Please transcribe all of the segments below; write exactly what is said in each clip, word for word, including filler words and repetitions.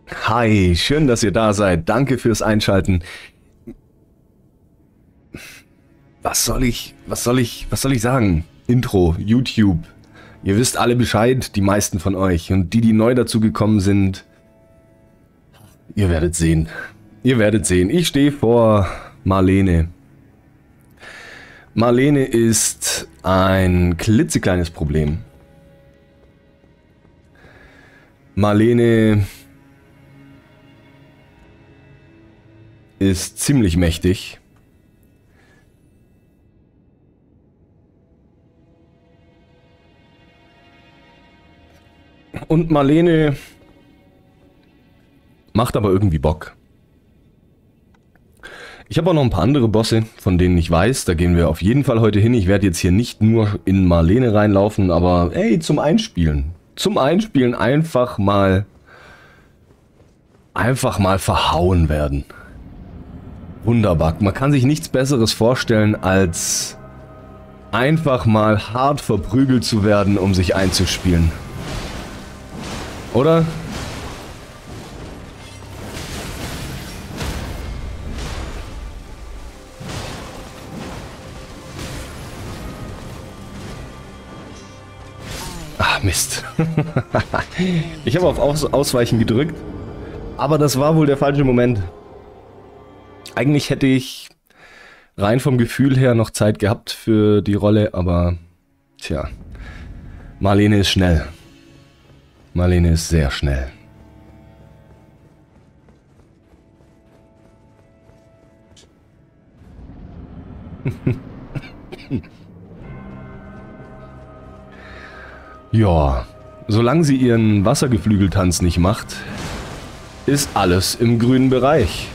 Hi, schön, dass ihr da seid. Danke fürs Einschalten. Was soll ich, was soll ich, was soll ich sagen? Intro, YouTube. Ihr wisst alle Bescheid, die meisten von euch. Und die, die neu dazu gekommen sind, ihr werdet sehen. Ihr werdet sehen. Ich stehe vor Marlene. Marlene ist ein klitzekleines Problem. Marlene ist ziemlich mächtig. Und Marlene macht aber irgendwie Bock. Ich habe auch noch ein paar andere Bosse, von denen ich weiß, da gehen wir auf jeden Fall heute hin. Ich werde jetzt hier nicht nur in Marlene reinlaufen, aber hey, zum Einspielen. Zum Einspielen einfach mal, einfach mal verhauen werden. Wunderbar. Man kann sich nichts Besseres vorstellen, als einfach mal hart verprügelt zu werden, um sich einzuspielen. Oder? Ah, Mist. Ich habe auf Aus Ausweichen gedrückt, aber das war wohl der falsche Moment. Eigentlich hätte ich rein vom Gefühl her noch Zeit gehabt für die Rolle, aber tja, Marlene ist schnell. Marlene ist sehr schnell. Ja, solange sie ihren Wassergeflügeltanz nicht macht, ist alles im grünen Bereich.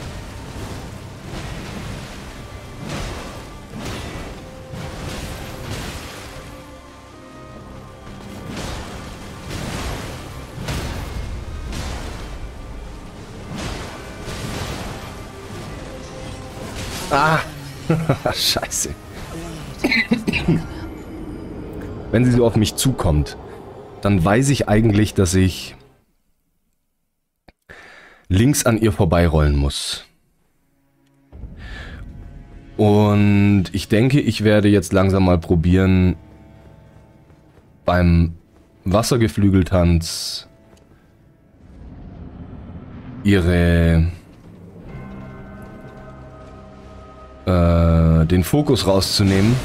Ah, scheiße. Wenn sie so auf mich zukommt, dann weiß ich eigentlich, dass ich links an ihr vorbeirollen muss. Und ich denke, ich werde jetzt langsam mal probieren, beim Wassergeflügeltanz ihre äh, den Fokus rauszunehmen.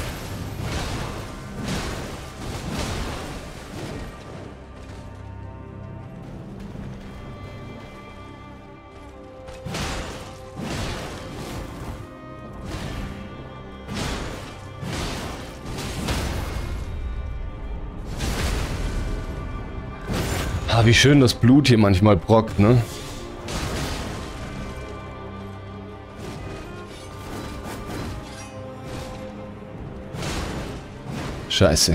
Ah, wie schön das Blut hier manchmal brockt, ne? Scheiße.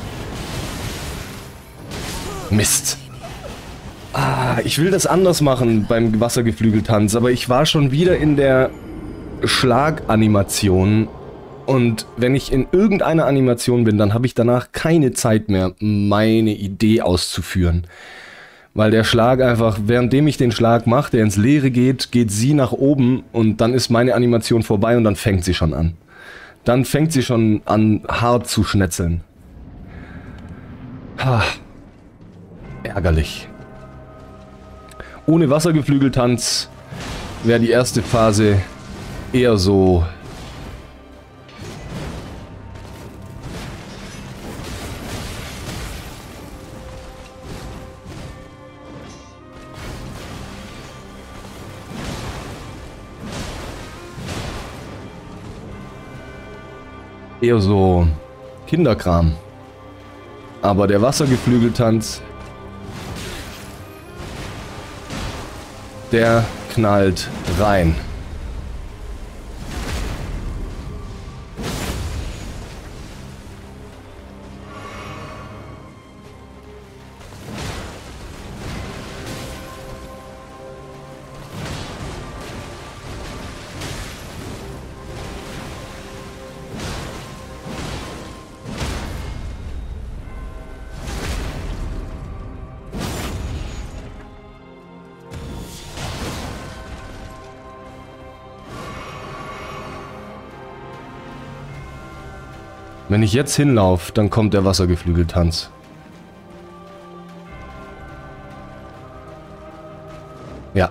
Mist. Ah, ich will das anders machen beim Wassergeflügeltanz, aber ich war schon wieder in der Schlaganimation. Und wenn ich in irgendeiner Animation bin, dann habe ich danach keine Zeit mehr, meine Idee auszuführen. Weil der Schlag einfach, währenddem ich den Schlag mache, der ins Leere geht, geht sie nach oben und dann ist meine Animation vorbei und dann fängt sie schon an. Dann fängt sie schon an, hart zu schnetzeln. Ha. Ärgerlich. Ohne Wassergeflügeltanz wäre die erste Phase eher so... eher so Kinderkram. Aber der Wassergeflügeltanz, der knallt rein. Wenn ich jetzt hinlaufe, dann kommt der Wassergeflügeltanz. Ja.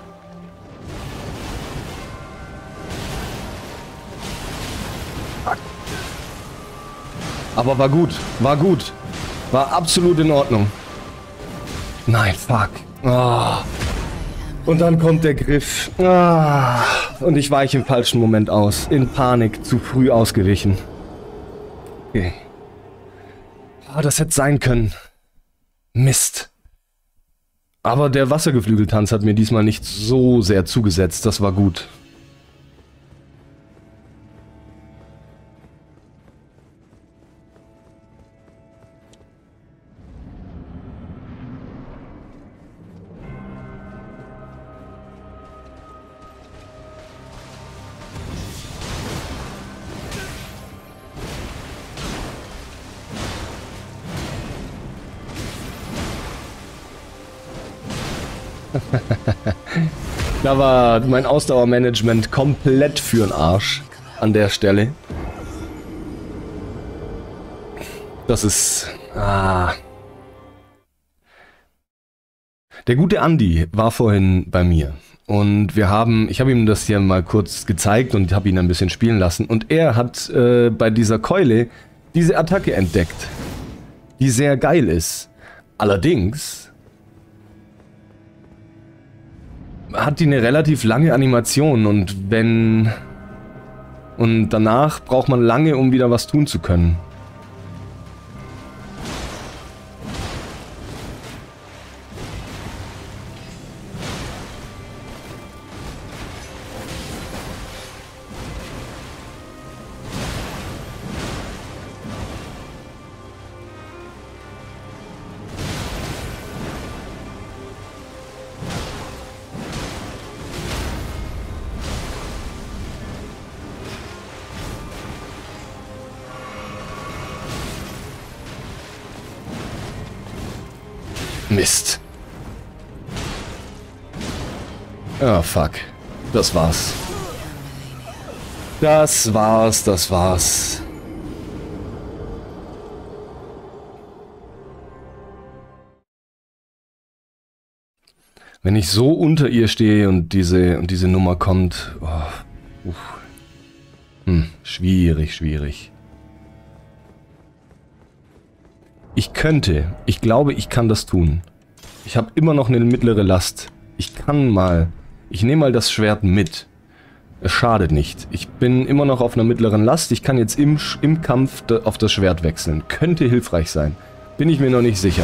Aber war gut, war gut. War absolut in Ordnung. Nein, fuck. Oh. Und dann kommt der Griff. Ah. Und ich weiche im falschen Moment aus. In Panik, zu früh ausgewichen. Okay. Ah, das hätte sein können. Mist. Aber der Wassergeflügeltanz hat mir diesmal nicht so sehr zugesetzt. Das war gut. Da war mein Ausdauermanagement komplett für'n Arsch an der Stelle. Das ist... Ah. Der gute Andi war vorhin bei mir und wir haben, ich habe ihm das hier mal kurz gezeigt und habe ihn ein bisschen spielen lassen und er hat äh, bei dieser Keule diese Attacke entdeckt, die sehr geil ist. Allerdings hat die eine relativ lange Animation und wenn... Und danach braucht man lange, um wieder was tun zu können. Mist. Oh, fuck. Das war's. Das war's, das war's. Wenn ich so unter ihr stehe und diese, und diese Nummer kommt... Oh, uff. Hm, schwierig, schwierig. Ich könnte, ich glaube, ich kann das tun. Ich habe immer noch eine mittlere Last. Ich kann mal, ich nehme mal das Schwert mit. Es schadet nicht. Ich bin immer noch auf einer mittleren Last. Ich kann jetzt im, im Kampf auf das Schwert wechseln. Könnte hilfreich sein. Bin ich mir noch nicht sicher.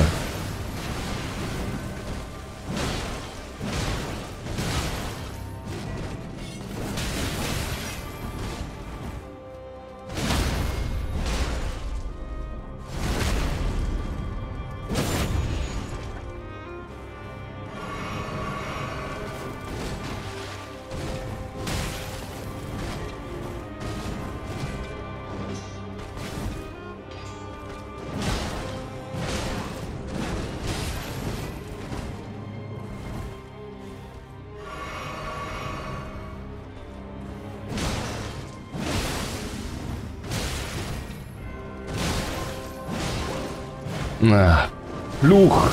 Na, Fluch.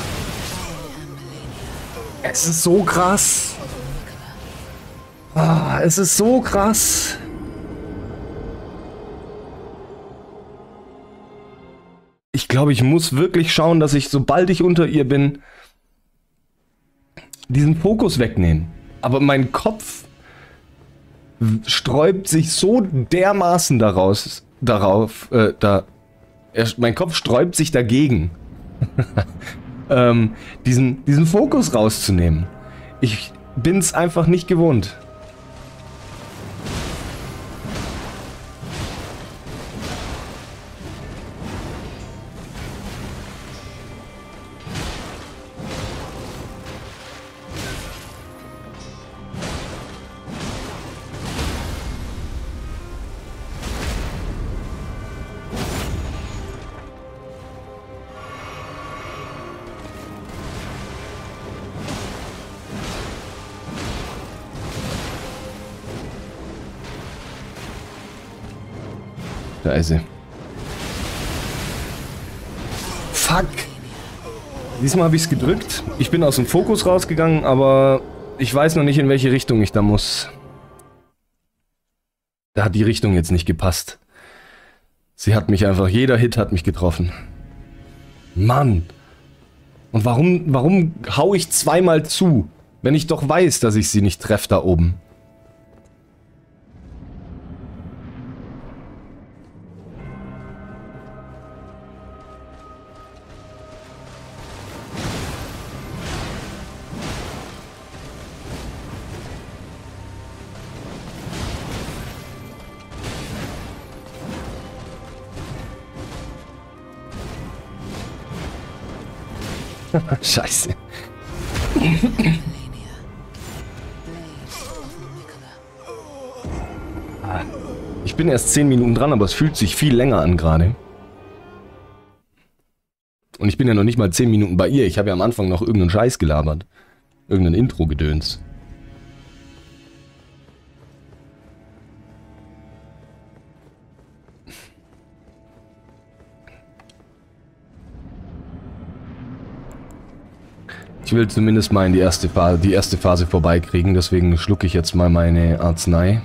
Es ist so krass. Ah, es ist so krass. Ich glaube, ich muss wirklich schauen, dass ich, sobald ich unter ihr bin, diesen Fokus wegnehmen. Aber mein Kopf sträubt sich so dermaßen daraus, darauf, äh, da, er, mein Kopf sträubt sich dagegen, ähm, diesen, diesen Fokus rauszunehmen. Ich bin's einfach nicht gewohnt. Da ist sie. Fuck! Diesmal habe ich es gedrückt. Ich bin aus dem Fokus rausgegangen, aber ich weiß noch nicht, in welche Richtung ich da muss. Da hat die Richtung jetzt nicht gepasst. Sie hat mich einfach, jeder Hit hat mich getroffen. Mann! Und warum, warum hau ich zweimal zu, wenn ich doch weiß, dass ich sie nicht treffe da oben? Scheiße. Ich bin erst zehn Minuten dran, aber es fühlt sich viel länger an gerade. Und ich bin ja noch nicht mal zehn Minuten bei ihr. Ich habe ja am Anfang noch irgendeinen Scheiß gelabert. Irgendein Intro-Gedöns. Ich will zumindest mal in die erste Phase, die erste Phase vorbeikriegen, deswegen schlucke ich jetzt mal meine Arznei.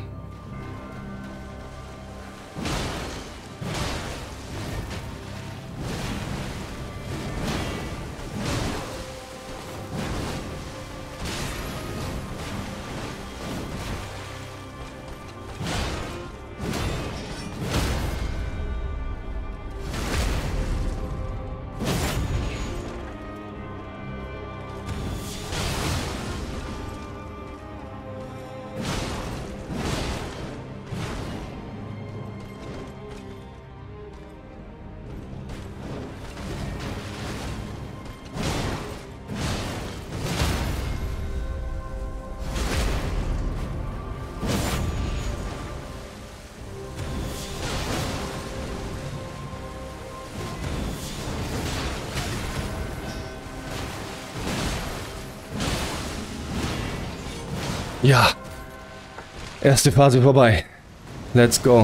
Ja. Erste Phase vorbei. Let's go.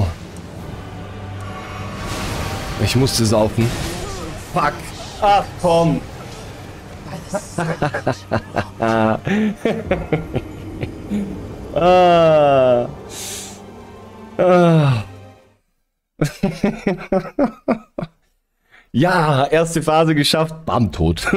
Ich musste saufen. Fuck. Ach komm. ah. Ah. Ja, erste Phase geschafft. Bam, tot.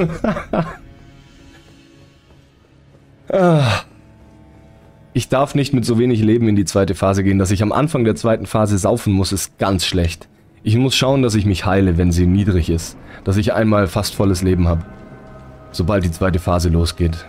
ah. Ich darf nicht mit so wenig Leben in die zweite Phase gehen. Dass ich am Anfang der zweiten Phase saufen muss, ist ganz schlecht. Ich muss schauen, dass ich mich heile, wenn sie niedrig ist. Dass ich einmal fast volles Leben habe. Sobald die zweite Phase losgeht.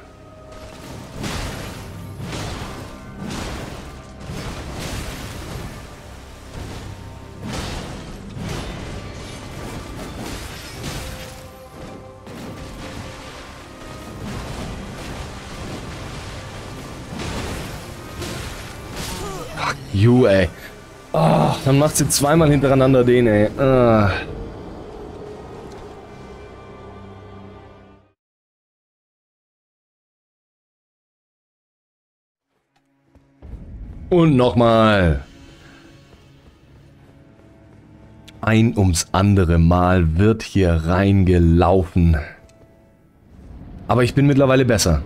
You, ey. Oh, dann macht sie zweimal hintereinander den, ey. Ah. Und nochmal. Ein ums andere Mal wird hier reingelaufen. Aber ich bin mittlerweile besser.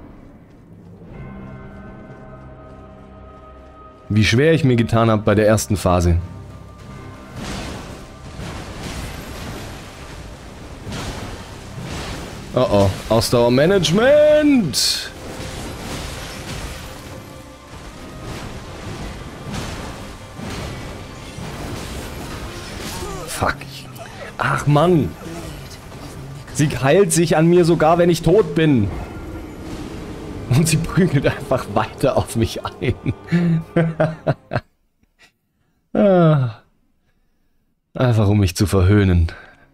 Wie schwer ich mir getan habe bei der ersten Phase. Oh oh, Ausdauermanagement! Fuck. Ach Mann. Sie heilt sich an mir sogar, wenn ich tot bin. Und sie prügelt einfach weiter auf mich ein. ah. Einfach um mich zu verhöhnen.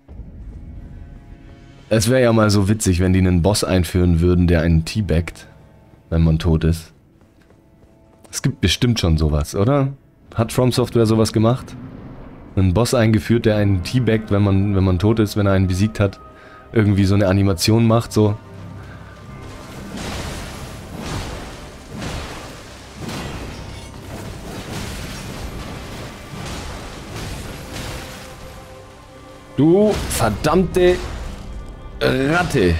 Es wäre ja mal so witzig, wenn die einen Boss einführen würden, der einen teabaggt, wenn man tot ist. Es gibt bestimmt schon sowas, oder? Hat From Software sowas gemacht? Einen Boss eingeführt, der einen teabaggt, wenn man, wenn man tot ist, wenn er einen besiegt hat. Irgendwie so eine Animation macht, so. Du verdammte Ratte.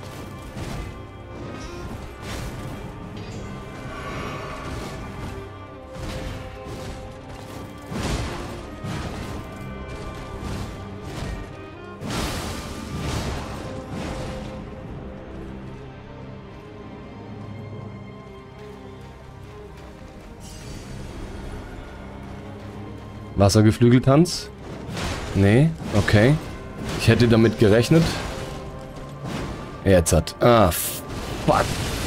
Wassergeflügeltanz? Nee, okay. Ich hätte damit gerechnet. Jetzt hat... Ah, fuck.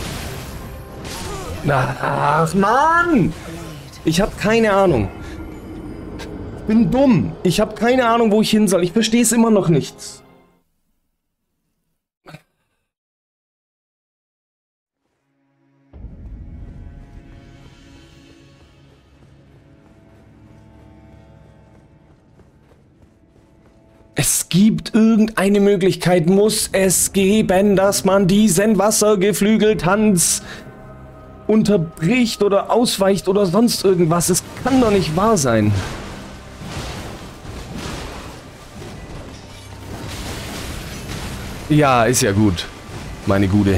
Ach, Mann! Ich habe keine Ahnung. Ich bin dumm. Ich habe keine Ahnung, wo ich hin soll. Ich verstehe es immer noch nicht. Es gibt irgendeine Möglichkeit, muss es geben, dass man diesen Wassergeflügeltanz unterbricht oder ausweicht oder sonst irgendwas. Es kann doch nicht wahr sein. Ja, ist ja gut, meine Gute.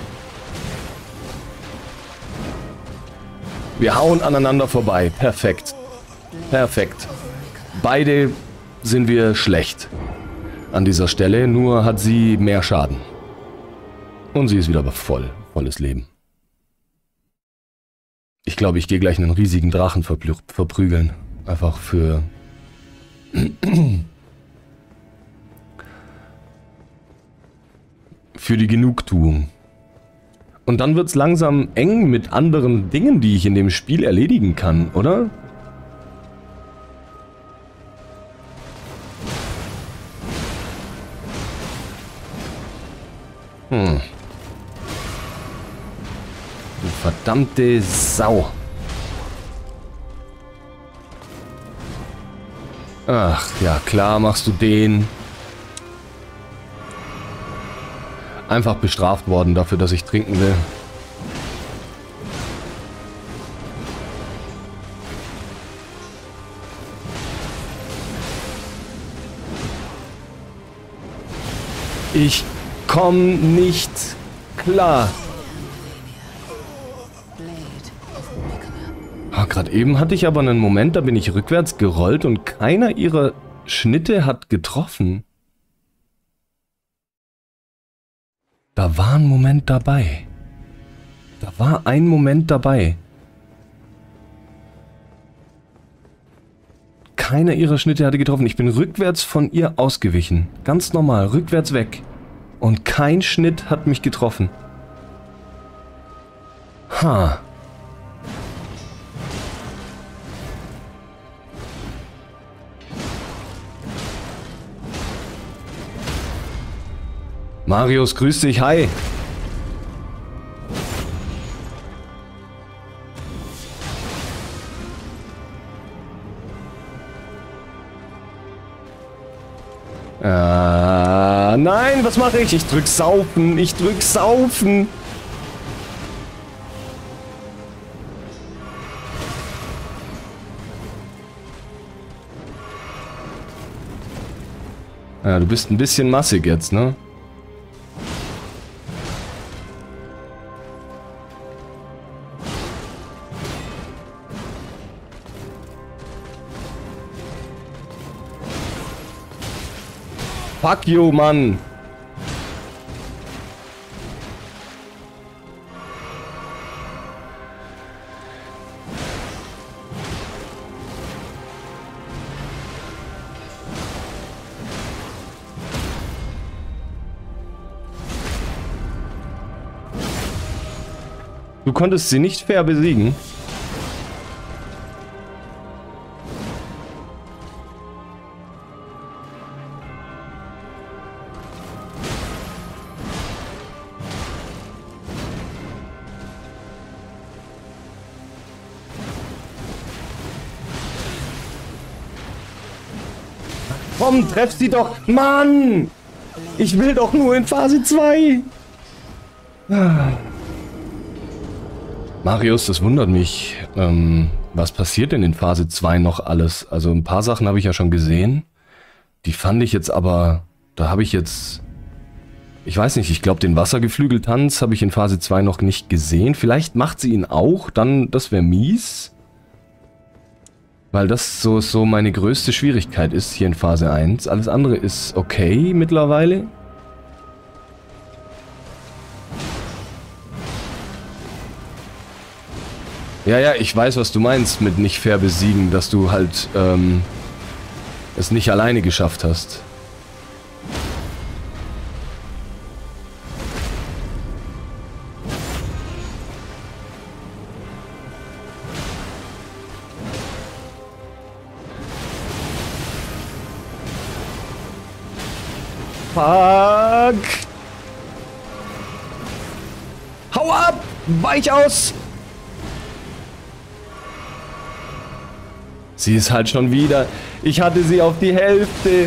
Wir hauen aneinander vorbei. Perfekt. Perfekt. Beide sind wir schlecht an dieser Stelle, nur hat sie mehr Schaden. Und sie ist wieder voll, volles Leben. Ich glaube, ich gehe gleich einen riesigen Drachen verprü verprügeln. Einfach für... für die Genugtuung. Und dann wird es langsam eng mit anderen Dingen, die ich in dem Spiel erledigen kann, oder? Hm. Du verdammte Sau. Ach, ja klar machst du den. Einfach bestraft worden dafür, dass ich trinken will. Ich komm nicht klar. Ah, gerade eben hatte ich aber einen Moment, da bin ich rückwärts gerollt und keiner ihrer Schnitte hat getroffen. Da war ein Moment dabei. Da war ein Moment dabei. Keiner ihrer Schnitte hatte getroffen. Ich bin rückwärts von ihr ausgewichen. Ganz normal, rückwärts weg. Und kein Schnitt hat mich getroffen. Ha. Marius, grüß dich, hi. Äh, nein, was mache ich? Ich drück Saufen, ich drück Saufen. Ja, du bist ein bisschen massig jetzt, ne? Fuck you, Mann! Du konntest sie nicht fair besiegen. Komm, treff sie doch! Mann! Ich will doch nur in Phase zwei! Ah. Marius, das wundert mich. Ähm, was passiert denn in Phase zwei noch alles? Also ein paar Sachen habe ich ja schon gesehen. Die fand ich jetzt aber... Da habe ich jetzt Ich weiß nicht, ich glaube, den Wassergeflügeltanz habe ich in Phase zwei noch nicht gesehen. Vielleicht macht sie ihn auch, dann, das wäre mies. Weil das so, so meine größte Schwierigkeit ist hier in Phase eins. Alles andere ist okay mittlerweile. Ja, ja, ich weiß, was du meinst mit nicht fair besiegen, dass du halt ähm, es nicht alleine geschafft hast. Fuck! Hau ab! Weich aus! Sie ist halt schon wieder. Ich hatte sie auf die Hälfte.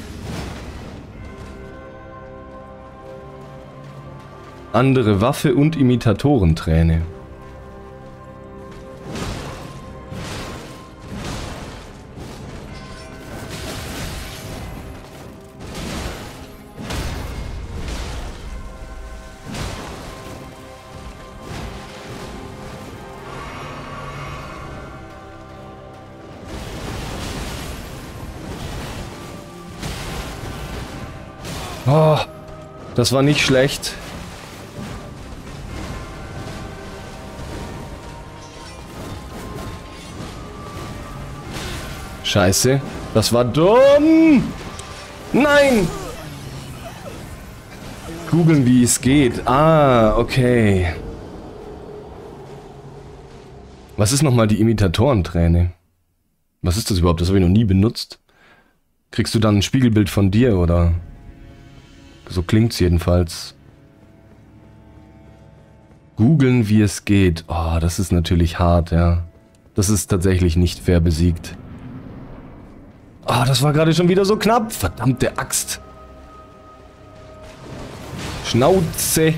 Andere Waffe und Imitatorenträne. Oh, das war nicht schlecht. Scheiße, das war dumm. Nein! Googeln, wie es geht. Ah, okay. Was ist nochmal die Imitatorenträne? Was ist das überhaupt? Das habe ich noch nie benutzt. Kriegst du dann ein Spiegelbild von dir, oder? So klingt's jedenfalls. Googeln, wie es geht. Oh, das ist natürlich hart, ja. Das ist tatsächlich nicht fair besiegt. Ah, oh, das war gerade schon wieder so knapp. Verdammte Axt. Schnauze.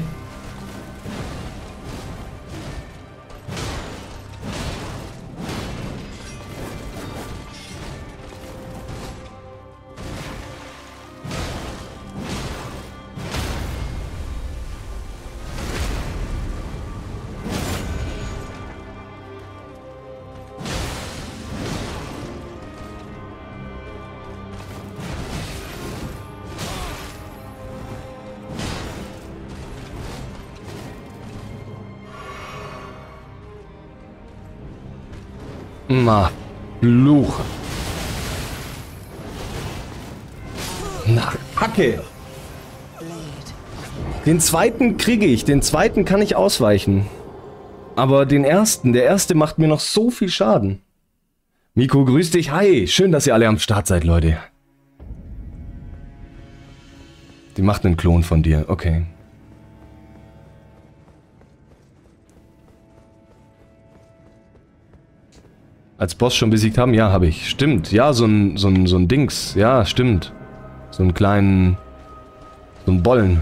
Ma, Fluch. Na, Hacke. Den zweiten kriege ich, den zweiten kann ich ausweichen. Aber den ersten, der erste macht mir noch so viel Schaden. Miko, grüß dich. Hi, schön, dass ihr alle am Start seid, Leute. Die macht einen Klon von dir, okay. Als Boss schon besiegt haben? Ja, habe ich. Stimmt. Ja, so ein, so ein, so ein Dings. Ja, stimmt. So einen kleinen... So einen Bollen.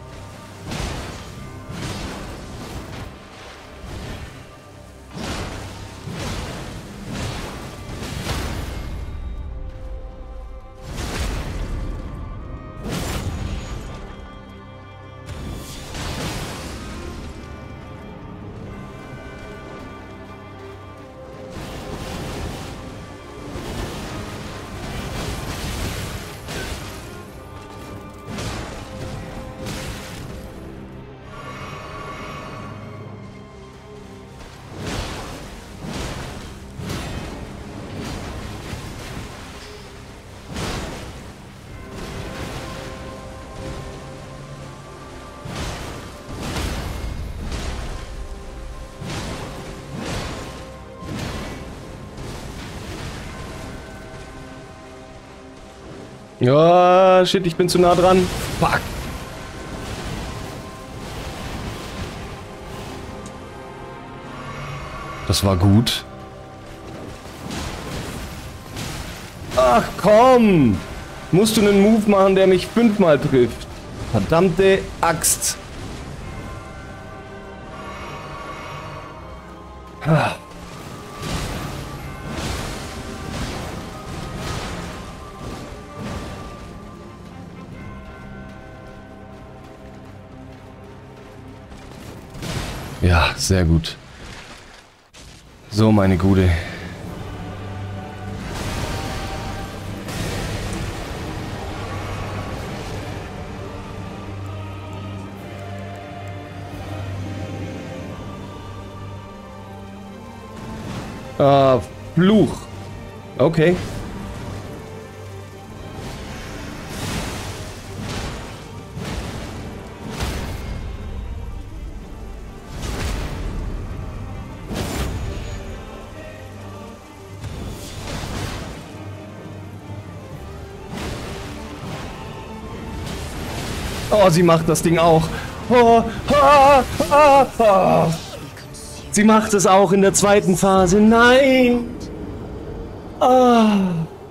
Ja, shit, ich bin zu nah dran. Fuck. Das war gut. Ach komm! Musst du einen Move machen, der mich fünfmal trifft. Verdammte Axt. Ah. Ja, sehr gut. So, meine Gute. Ah, Fluch. Okay. Oh, sie macht das Ding auch. Oh, ah, ah, ah. Sie macht es auch in der zweiten Phase. Nein. Ah.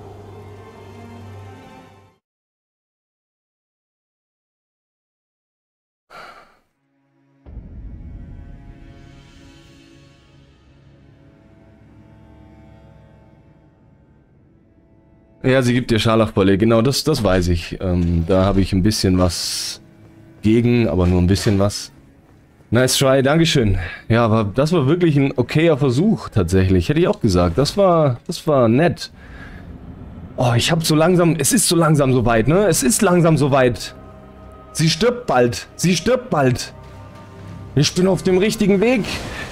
Ja, sie gibt dir Scharlachbolle. Genau, das, das weiß ich. Ähm, da habe ich ein bisschen was gegen, aber nur ein bisschen was. Nice try, Dankeschön. Ja, aber das war wirklich ein okayer Versuch, tatsächlich. Hätte ich auch gesagt. Das war, das war nett. Oh, ich habe so langsam... Es ist so langsam soweit, ne? Es ist langsam soweit. Sie stirbt bald. Sie stirbt bald. Ich bin auf dem richtigen Weg.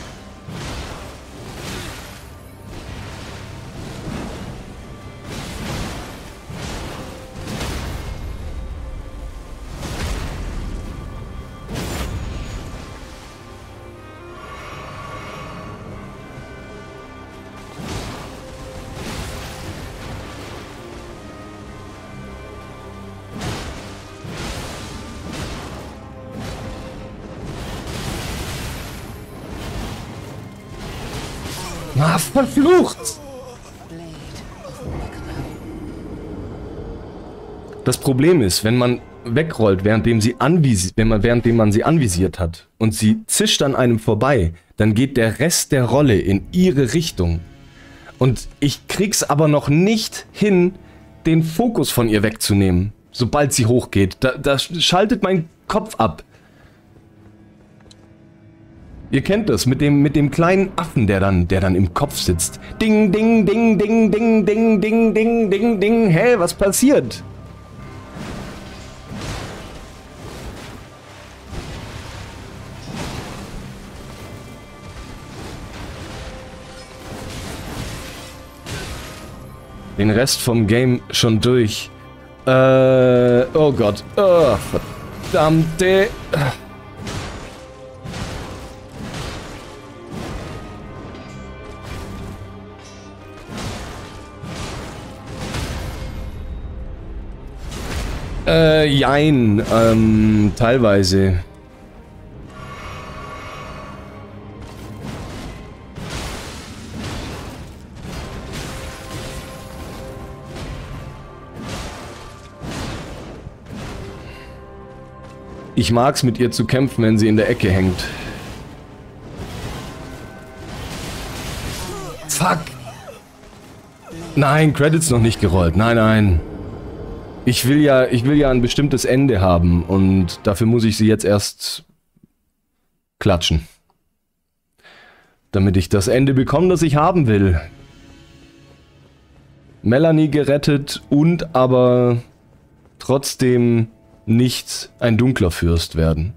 Ah, verflucht! Das Problem ist, wenn man wegrollt, währenddem sie anvisiert, wenn man, währenddem man sie anvisiert hat und sie zischt an einem vorbei, dann geht der Rest der Rolle in ihre Richtung. Und ich krieg's aber noch nicht hin, den Fokus von ihr wegzunehmen, sobald sie hochgeht. Da, da schaltet mein Kopf ab. Ihr kennt das mit dem, mit dem kleinen Affen, der dann, der dann im Kopf sitzt. Ding, ding, ding, ding, ding, ding, ding, ding, ding, ding. Hä, was passiert? Den Rest vom Game schon durch. Äh, oh Gott. Oh, verdammte... Äh, jein, ähm, teilweise. Ich mag's mit ihr zu kämpfen, wenn sie in der Ecke hängt. Fuck! Nein, Credits noch nicht gerollt. Nein, nein. Ich will ja, ich will ja ein bestimmtes Ende haben und dafür muss ich sie jetzt erst klatschen. Damit ich das Ende bekomme, das ich haben will. Melanie gerettet und aber trotzdem nicht ein dunkler Fürst werden.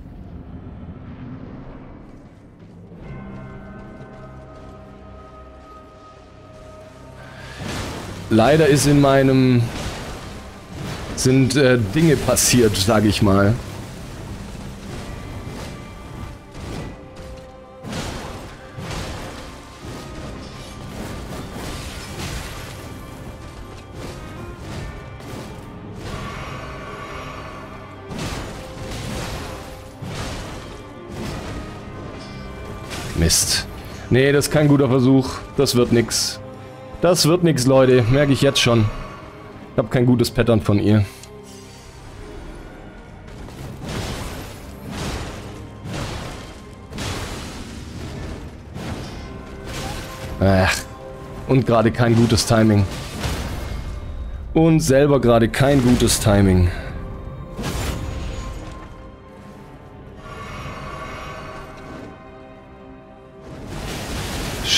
Leider ist in meinem... sind äh, Dinge passiert, sage ich mal. Mist. Nee, das ist kein guter Versuch. Das wird nix. Das wird nix, Leute. Merke ich jetzt schon. Ich habe kein gutes Pattern von ihr. Ach. Und gerade kein gutes Timing. Und selber gerade kein gutes Timing.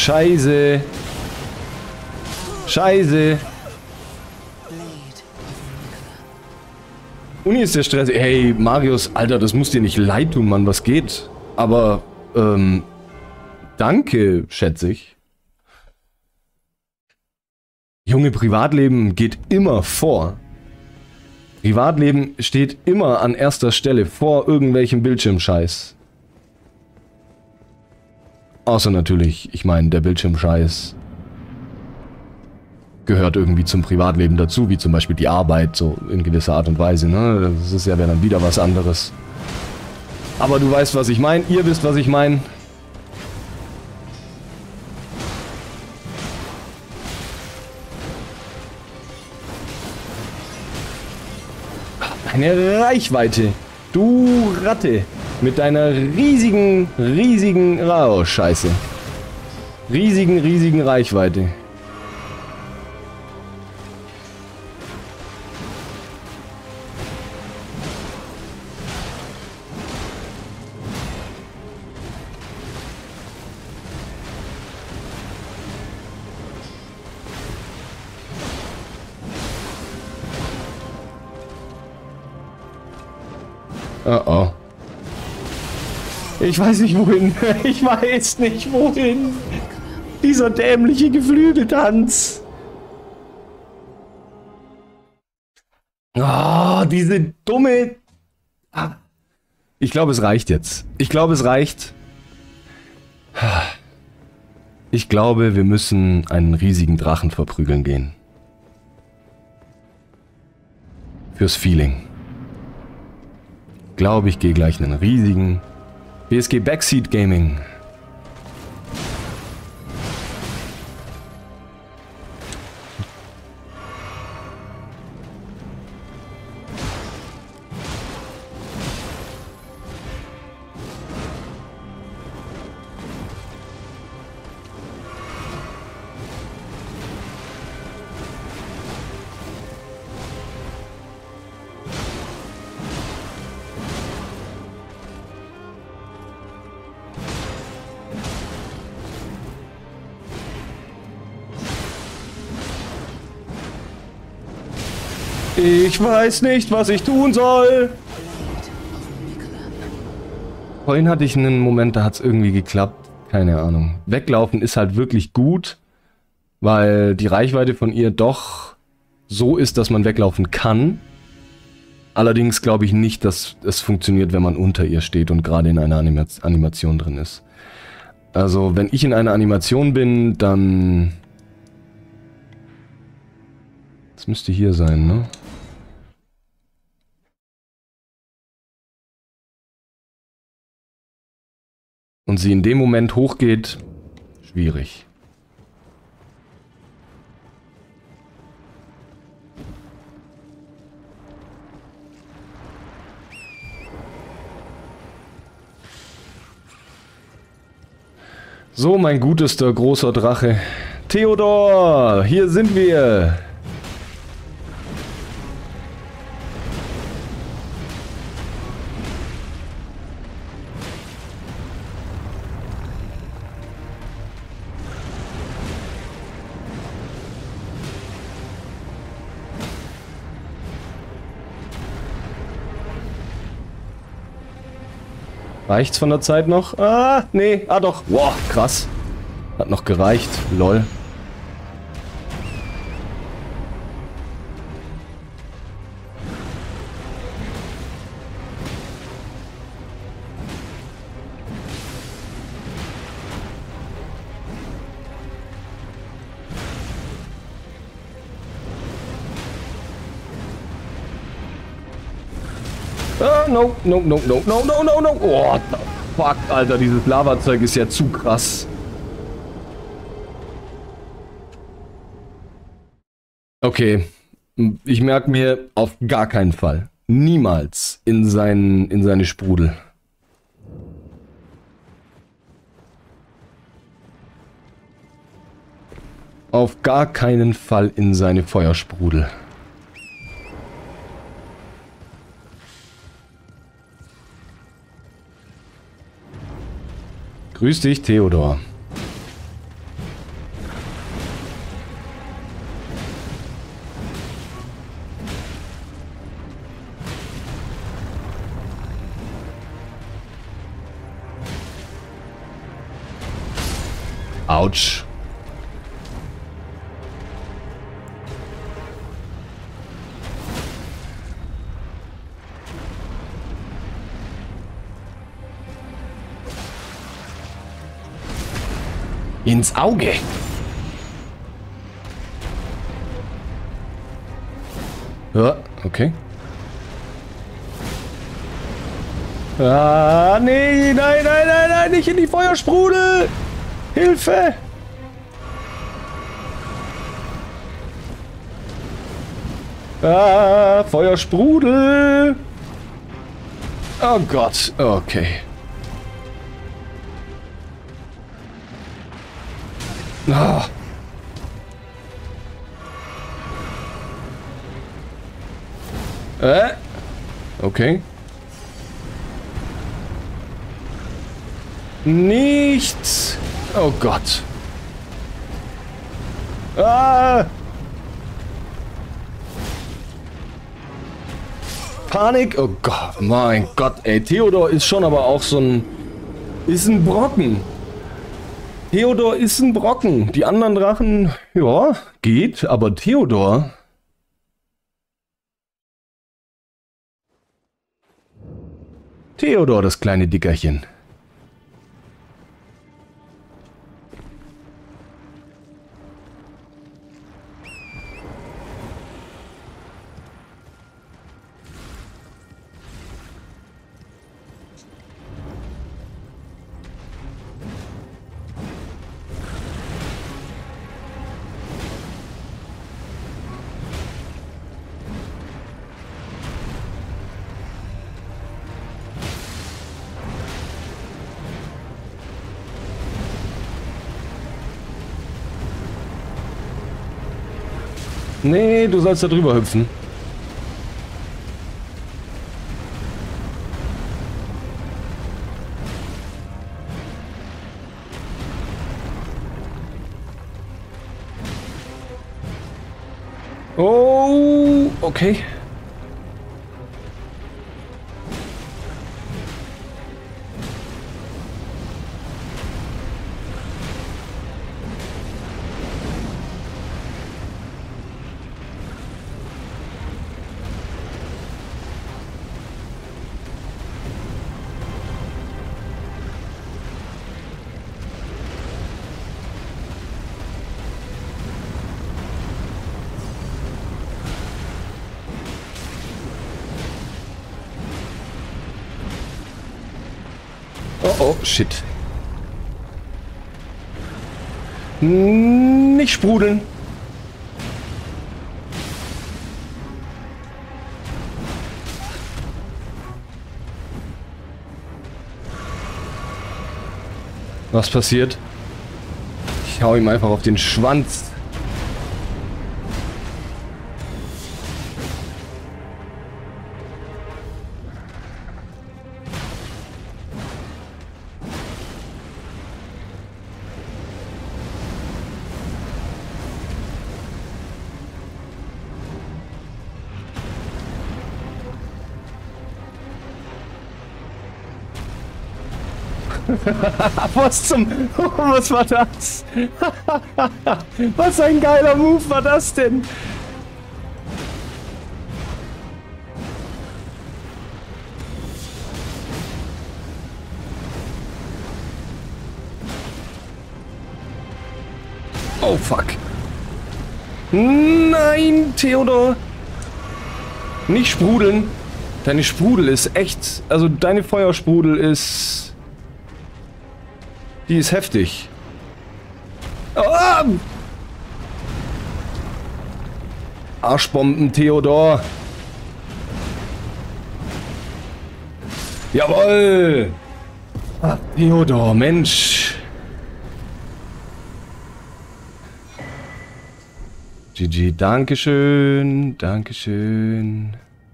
Scheiße. Scheiße. Uni ist der Stress. Hey, Marius, Alter, das muss dir nicht leid tun, Mann. Was geht? Aber, ähm, danke, schätze ich. Junge, Privatleben geht immer vor. Privatleben steht immer an erster Stelle vor irgendwelchem Bildschirmscheiß. Außer natürlich, ich meine, der Bildschirmscheiß gehört irgendwie zum Privatleben dazu, wie zum Beispiel die Arbeit, so in gewisser Art und Weise, ne? Das ist ja dann wieder was anderes. Aber du weißt, was ich meine, ihr wisst, was ich meine. Eine Reichweite. Du Ratte. Mit deiner riesigen, riesigen... Oh, scheiße. Riesigen, riesigen Reichweite. Oh oh. Ich weiß nicht wohin. Ich weiß nicht wohin. Dieser dämliche Geflügeltanz. Oh, diese dumme... Ah. Ich glaube, es reicht jetzt. Ich glaube, es reicht. Ich glaube, wir müssen einen riesigen Drachen verprügeln gehen. Fürs Feeling. Ich glaube, ich gehe gleich einen riesigen B S G Backseat Gaming. Ich weiß nicht, was ich tun soll. Vorhin hatte ich einen Moment, da hat es irgendwie geklappt. Keine Ahnung. Weglaufen ist halt wirklich gut, weil die Reichweite von ihr doch so ist, dass man weglaufen kann. Allerdings glaube ich nicht, dass es funktioniert, wenn man unter ihr steht und gerade in einer Anima Animation drin ist. Also, wenn ich in einer Animation bin, dann... Das müsste hier sein, ne? Und sie in dem Moment hochgeht, schwierig. So, mein gutester großer Drache. Theodor, hier sind wir. Reicht's von der Zeit noch? Ah, nee, ah doch. Wow, krass. Hat noch gereicht. Lol. Ah, no, no, no, no, no, no, no, no. Oh, what the fuck, Alter, dieses Lavazeug ist ja zu krass. Okay, ich merke mir auf gar keinen Fall, niemals in, seinen, in seine Sprudel. Auf gar keinen Fall in seine Feuersprudel. Grüß dich, Theodor. Autsch. Ins Auge. Ja, okay. Ah, nee, nein, nein, nein, nein, nicht in die Feuersprudel. Hilfe. Ah, Feuersprudel. Oh Gott, okay. Ah. Äh? Okay. Nichts. Oh Gott. Ah. Panik. Oh Gott. Mein Gott, ey. Theodor ist schon aber auch so ein... Ist ein Brocken. Theodor ist ein Brocken. Die anderen Drachen, ja, geht. Aber Theodor... Theodor, das kleine Dickerchen. Nee, du sollst da drüber hüpfen. Oh, okay. Oh, oh, shit. Nicht sprudeln. Was passiert? Ich hau ihm einfach auf den Schwanz. Was zum... Was war das? Was ein geiler Move war das denn? Oh fuck. Nein, Theodor. Nicht sprudeln. Deine Sprudel ist echt... Also deine Feuersprudel ist... Die ist heftig. Oh! Arschbomben, Theodor. Jawohl. Ach, Theodor, Mensch. G G, Dankeschön, Dankeschön.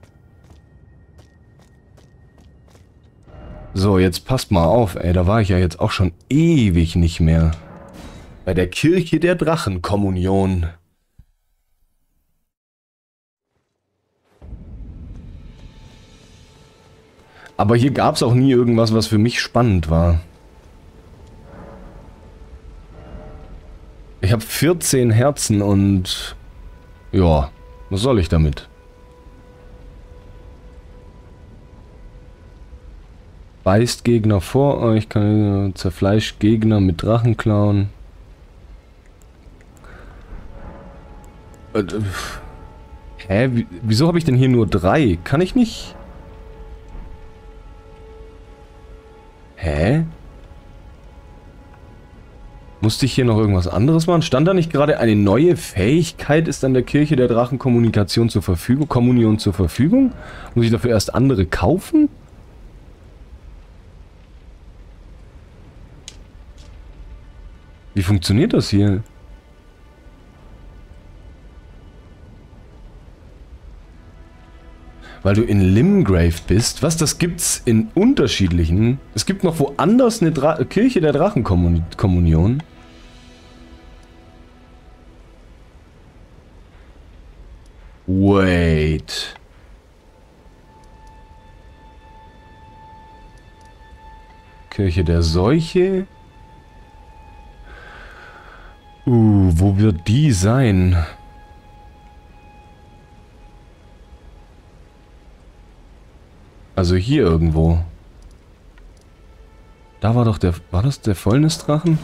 So, jetzt passt mal auf, ey, da war ich ja jetzt auch schon ewig nicht mehr. Bei der Kirche der Drachenkommunion. Aber hier gab es auch nie irgendwas, was für mich spannend war. Ich habe vierzehn Herzen und... Ja, was soll ich damit? Beißt Gegner vor euch, kann zerfleischt Gegner mit Drachenklauen. Äh, hä? Wie, wieso habe ich denn hier nur drei? Kann ich nicht? Hä? Musste ich hier noch irgendwas anderes machen? Stand da nicht gerade eine neue Fähigkeit ist an der Kirche der Drachenkommunikation zur Verfügung, Kommunion zur Verfügung? Muss ich dafür erst andere kaufen? Wie funktioniert das hier? Weil du in Limgrave bist. Was, das gibt's in unterschiedlichen... Es gibt noch woanders eine Dra Kirche der Drachenkommunion. Wait. Kirche der Seuche. Uh, wo wird die sein? Also hier irgendwo. Da war doch der... War das der Fäulnisdrachen?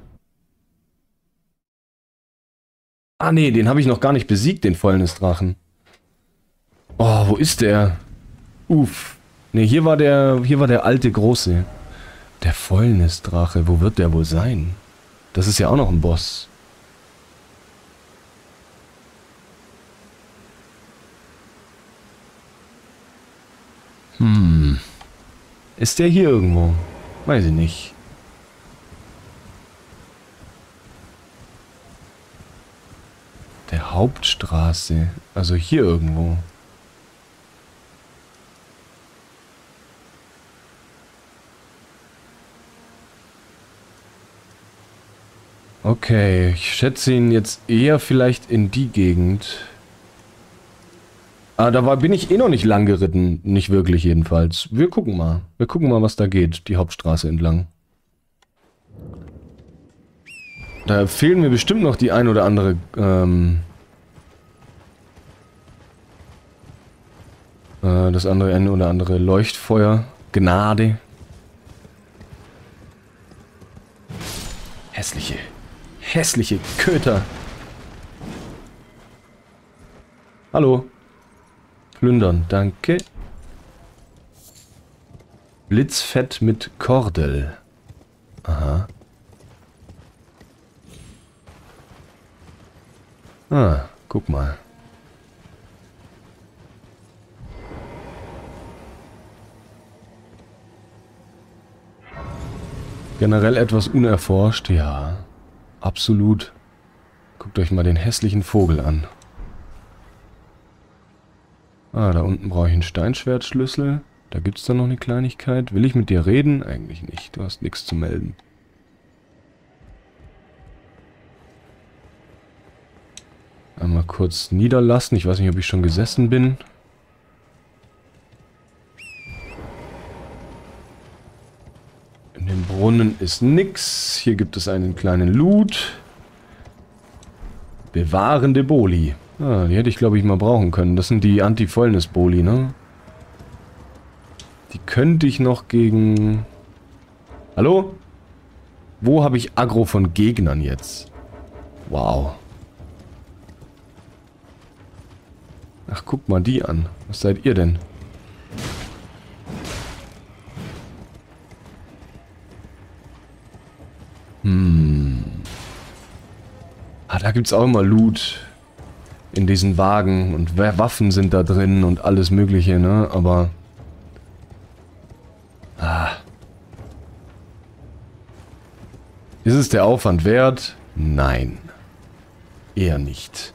Ah nee, den habe ich noch gar nicht besiegt, den Fäulnisdrachen. Oh, wo ist der? Uff. Ne, hier war der... Hier war der alte Große. Der Fäulnisdrache, wo wird der wohl sein? Das ist ja auch noch ein Boss. Hm. Ist der hier irgendwo? Weiß ich nicht. Der Hauptstraße. Also hier irgendwo. Okay, ich schätze ihn jetzt eher vielleicht in die Gegend. Ah, da war, bin ich eh noch nicht lang geritten. Nicht wirklich jedenfalls. Wir gucken mal. Wir gucken mal, was da geht. Die Hauptstraße entlang. Da fehlen mir bestimmt noch die ein oder andere... Ähm, äh, das andere ein oder andere Leuchtfeuer. Gnade. Hässliche. Hässliche Köter. Hallo. Plündern, danke. Blitzfett mit Kordel. Aha. Ah, guck mal. Generell etwas unerforscht, ja. Absolut. Guckt euch mal den hässlichen Vogel an. Ah, da unten brauche ich einen Steinschwertschlüssel. Da gibt es dann noch eine Kleinigkeit. Will ich mit dir reden? Eigentlich nicht. Du hast nichts zu melden. Einmal kurz niederlassen. Ich weiß nicht, ob ich schon gesessen bin. In dem Brunnen ist nix. Hier gibt es einen kleinen Loot. Bewahrende Boli. Ah, die hätte ich, glaube ich, mal brauchen können. Das sind die Anti-Fäulnis-Boli, ne? Die könnte ich noch gegen... Hallo? Wo habe ich Aggro von Gegnern jetzt? Wow. Ach, guck mal die an. Was seid ihr denn? Hm. Ah, da gibt's auch immer Loot. In diesen Wagen. Und Waffen sind da drin und alles mögliche, ne? Aber... Ah. Ist es der Aufwand wert? Nein. Eher nicht.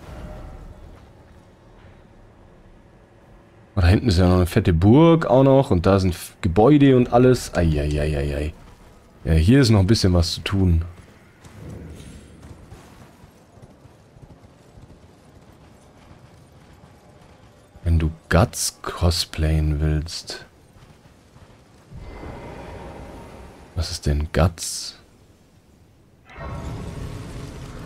Oh, da hinten ist ja noch eine fette Burg auch noch. Und da sind Gebäude und alles. Eieieiei. Ja, hier ist noch ein bisschen was zu tun. Wenn du Guts cosplayen willst. Was ist denn Guts?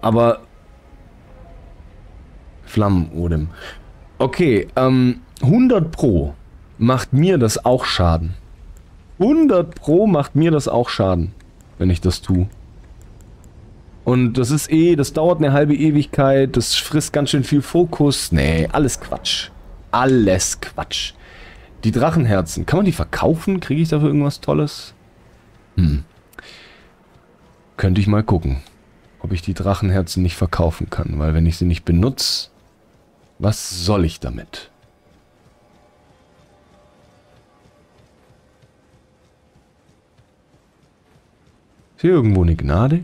Aber Flammenodem. Okay, ähm, hundert Pro macht mir das auch Schaden. hundert Pro macht mir das auch Schaden, wenn ich das tue. Und das ist eh, das dauert eine halbe Ewigkeit, das frisst ganz schön viel Fokus. Nee, alles Quatsch. Alles Quatsch. Die Drachenherzen, kann man die verkaufen? Kriege ich dafür irgendwas Tolles? Hm. Könnte ich mal gucken, ob ich die Drachenherzen nicht verkaufen kann, weil wenn ich sie nicht benutze, was soll ich damit? Ist hier irgendwo eine Gnade?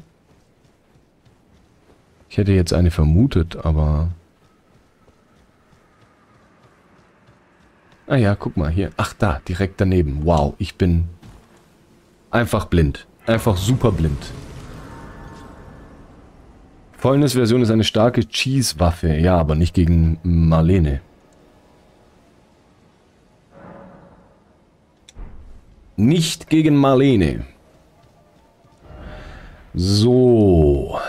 Ich hätte jetzt eine vermutet, aber... Ah ja, guck mal hier. Ach da, direkt daneben. Wow, ich bin einfach blind. Einfach super blind. Fäulnis-Version ist eine starke Cheese-Waffe. Ja, aber nicht gegen Marlene. Nicht gegen Marlene. So.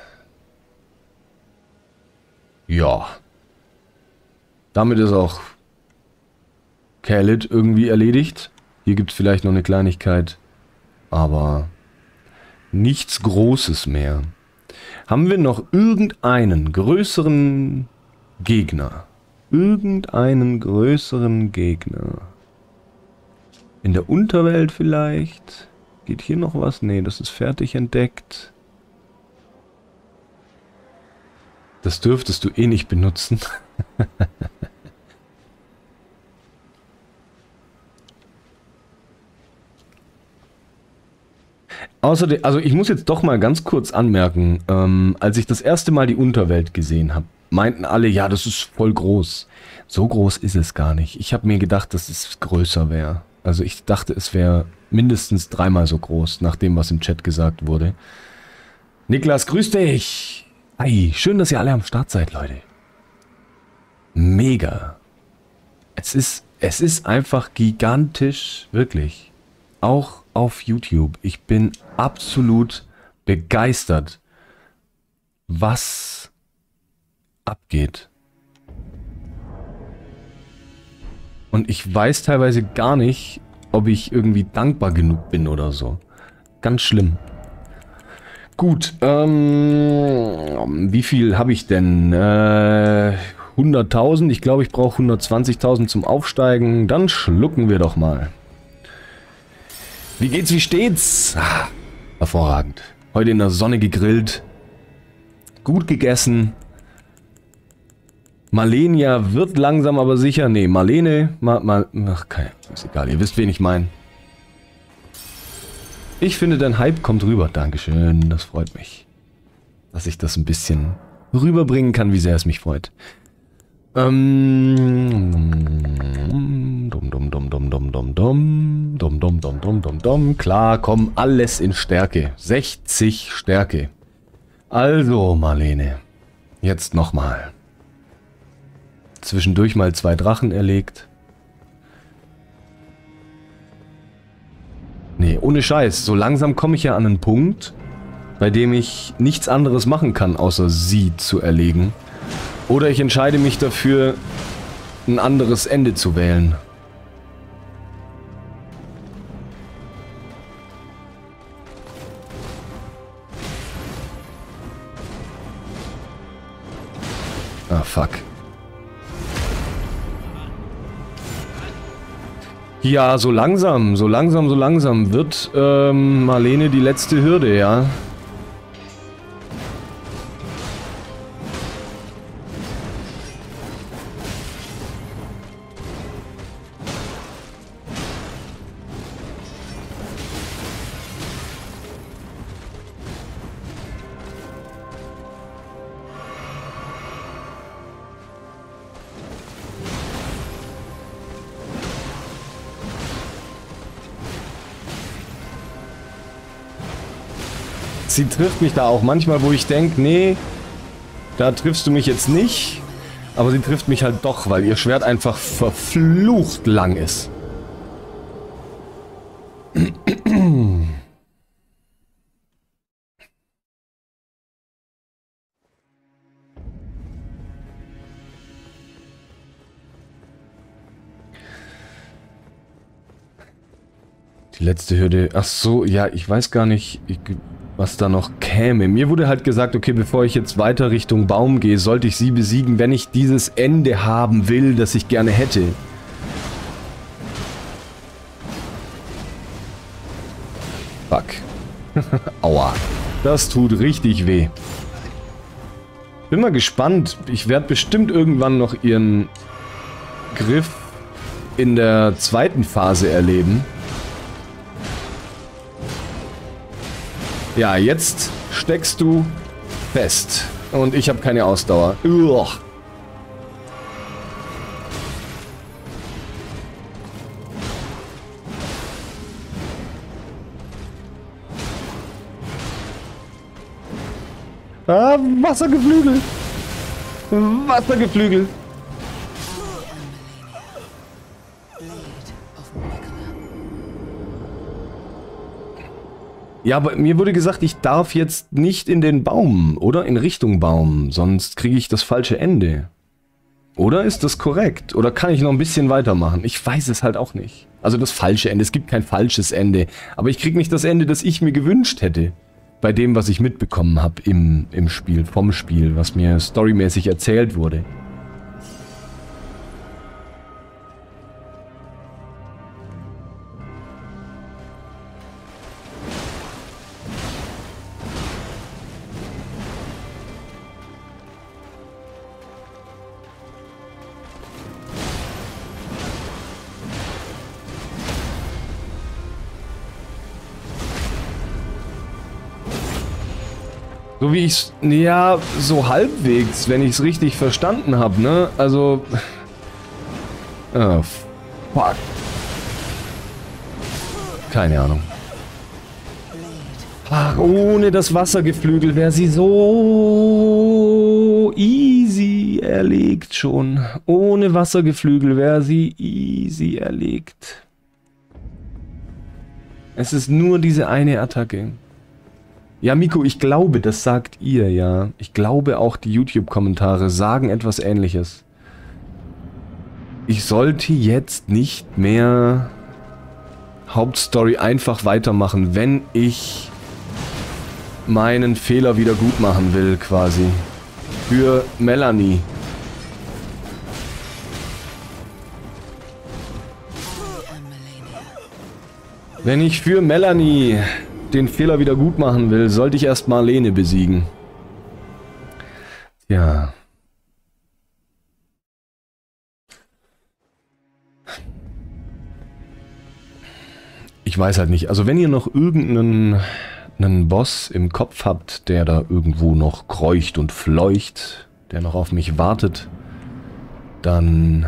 Ja. Damit ist auch Khaled irgendwie erledigt. Hier gibt es vielleicht noch eine Kleinigkeit. Aber nichts Großes mehr. Haben wir noch irgendeinen größeren Gegner? Irgendeinen größeren Gegner? In der Unterwelt vielleicht? Geht hier noch was? Nee, das ist fertig entdeckt. Das dürftest du eh nicht benutzen. Außerdem, also ich muss jetzt doch mal ganz kurz anmerken, ähm, als ich das erste Mal die Unterwelt gesehen habe, meinten alle, ja, das ist voll groß. So groß ist es gar nicht. Ich habe mir gedacht, dass es größer wäre. Also ich dachte, es wäre mindestens dreimal so groß, nach dem, was im Chat gesagt wurde. Niklas, grüß dich! Hi, schön, dass ihr alle am Start seid, Leute. Mega. Es ist, es ist einfach gigantisch, wirklich. Auch auf YouTube. Ich bin absolut begeistert, was abgeht. Und ich weiß teilweise gar nicht, ob ich irgendwie dankbar genug bin oder so. Ganz schlimm. Gut, ähm, wie viel habe ich denn? Äh, hunderttausend. Ich glaube, ich brauche hundertzwanzigtausend zum Aufsteigen. Dann schlucken wir doch mal. Wie geht's, wie steht's? Ah, hervorragend. Heute in der Sonne gegrillt. Gut gegessen. Marlenia wird langsam aber sicher. Nee, Marlene. Ma, ma, ach, kein, ist egal. Ihr wisst, wen ich meine. Ich finde, dein Hype kommt rüber. Dankeschön. Das freut mich. Dass ich das ein bisschen rüberbringen kann, wie sehr es mich freut. Ähm. Dum, dum, dum, dum, dum, dum, dum. Dum, dum, dum, dum, dum, dum. Klar, komm, alles in Stärke. sechzig Stärke. Also, Marlene. Jetzt nochmal. Zwischendurch mal zwei Drachen erlegt. Nee, ohne Scheiß. So langsam komme ich ja an einen Punkt, bei dem ich nichts anderes machen kann, außer sie zu erlegen. Oder ich entscheide mich dafür, ein anderes Ende zu wählen. Ah, fuck. Ja, so langsam, so langsam, so langsam wird ähm, Marlene die letzte Hürde, ja. Sie trifft mich da auch manchmal, wo ich denke, nee, da triffst du mich jetzt nicht. Aber sie trifft mich halt doch, weil ihr Schwert einfach verflucht lang ist. letzte Hürde. Ach so, ja, ich weiß gar nicht, ich, was da noch käme. Mir wurde halt gesagt, okay, bevor ich jetzt weiter Richtung Baum gehe, sollte ich sie besiegen, wenn ich dieses Ende haben will, das ich gerne hätte. Fuck. Aua. Das tut richtig weh. Bin mal gespannt. Ich werde bestimmt irgendwann noch ihren Griff in der zweiten Phase erleben. Ja, jetzt steckst du fest. Und ich habe keine Ausdauer. Uah. Ah, Wassergeflügel. Wassergeflügel. Ja, aber mir wurde gesagt, ich darf jetzt nicht in den Baum, oder? In Richtung Baum, sonst kriege ich das falsche Ende. Oder ist das korrekt? Oder kann ich noch ein bisschen weitermachen? Ich weiß es halt auch nicht. Also das falsche Ende, es gibt kein falsches Ende. Aber ich kriege nicht das Ende, das ich mir gewünscht hätte. Bei dem, was ich mitbekommen habe im, im Spiel, vom Spiel, was mir storymäßig erzählt wurde. So wie ich's, ja, so halbwegs, wenn ich's richtig verstanden habe, ne? Also, oh, fuck. Keine Ahnung. Ach, ohne das Wassergeflügel wäre sie so easy erlegt schon. Ohne Wassergeflügel wäre sie easy erlegt. Es ist nur diese eine Attacke. Ja, Miko, ich glaube, das sagt ihr, ja. Ich glaube auch, die YouTube-Kommentare sagen etwas Ähnliches. Ich sollte jetzt nicht mehr Hauptstory einfach weitermachen, wenn ich meinen Fehler wieder gut machen will, quasi. Für Melanie. Wenn ich für Melanie den Fehler wieder gut machen will, sollte ich erst Marlene besiegen. Ja. Ich weiß halt nicht. Also wenn ihr noch irgendeinen einen Boss im Kopf habt, der da irgendwo noch kreucht und fleucht, der noch auf mich wartet, dann...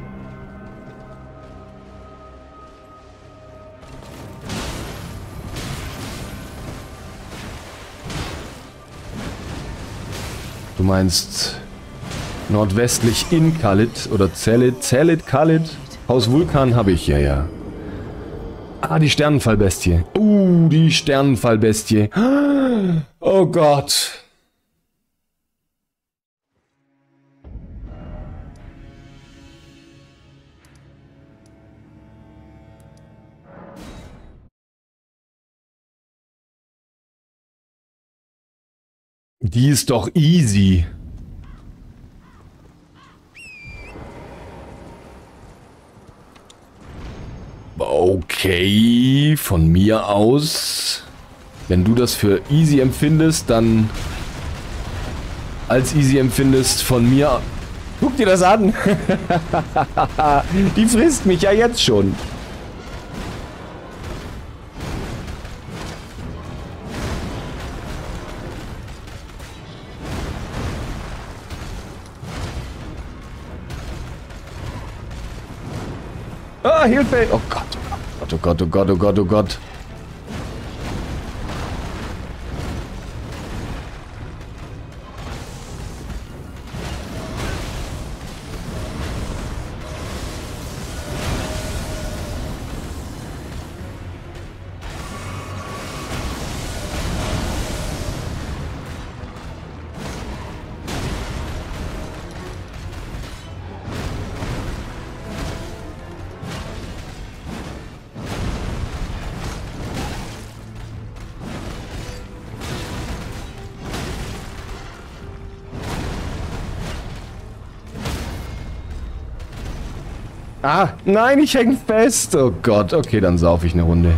Du meinst nordwestlich in Khalid oder Zelit, Zelit, Khalid? Haus Vulkan habe ich, ja, ja. Ah, die Sternenfallbestie. Uh, die Sternenfallbestie. Oh Gott. Die ist doch easy. Okay, von mir aus. Wenn du das für easy empfindest, dann als easy empfindest von mir. Guck dir das an. Die frisst mich ja jetzt schon. Ah, Hilfe! Oh Gott, oh Gott, oh Gott, oh Gott, oh Gott. Ah, nein, ich häng fest. Oh Gott, okay, dann sauf ich eine Runde.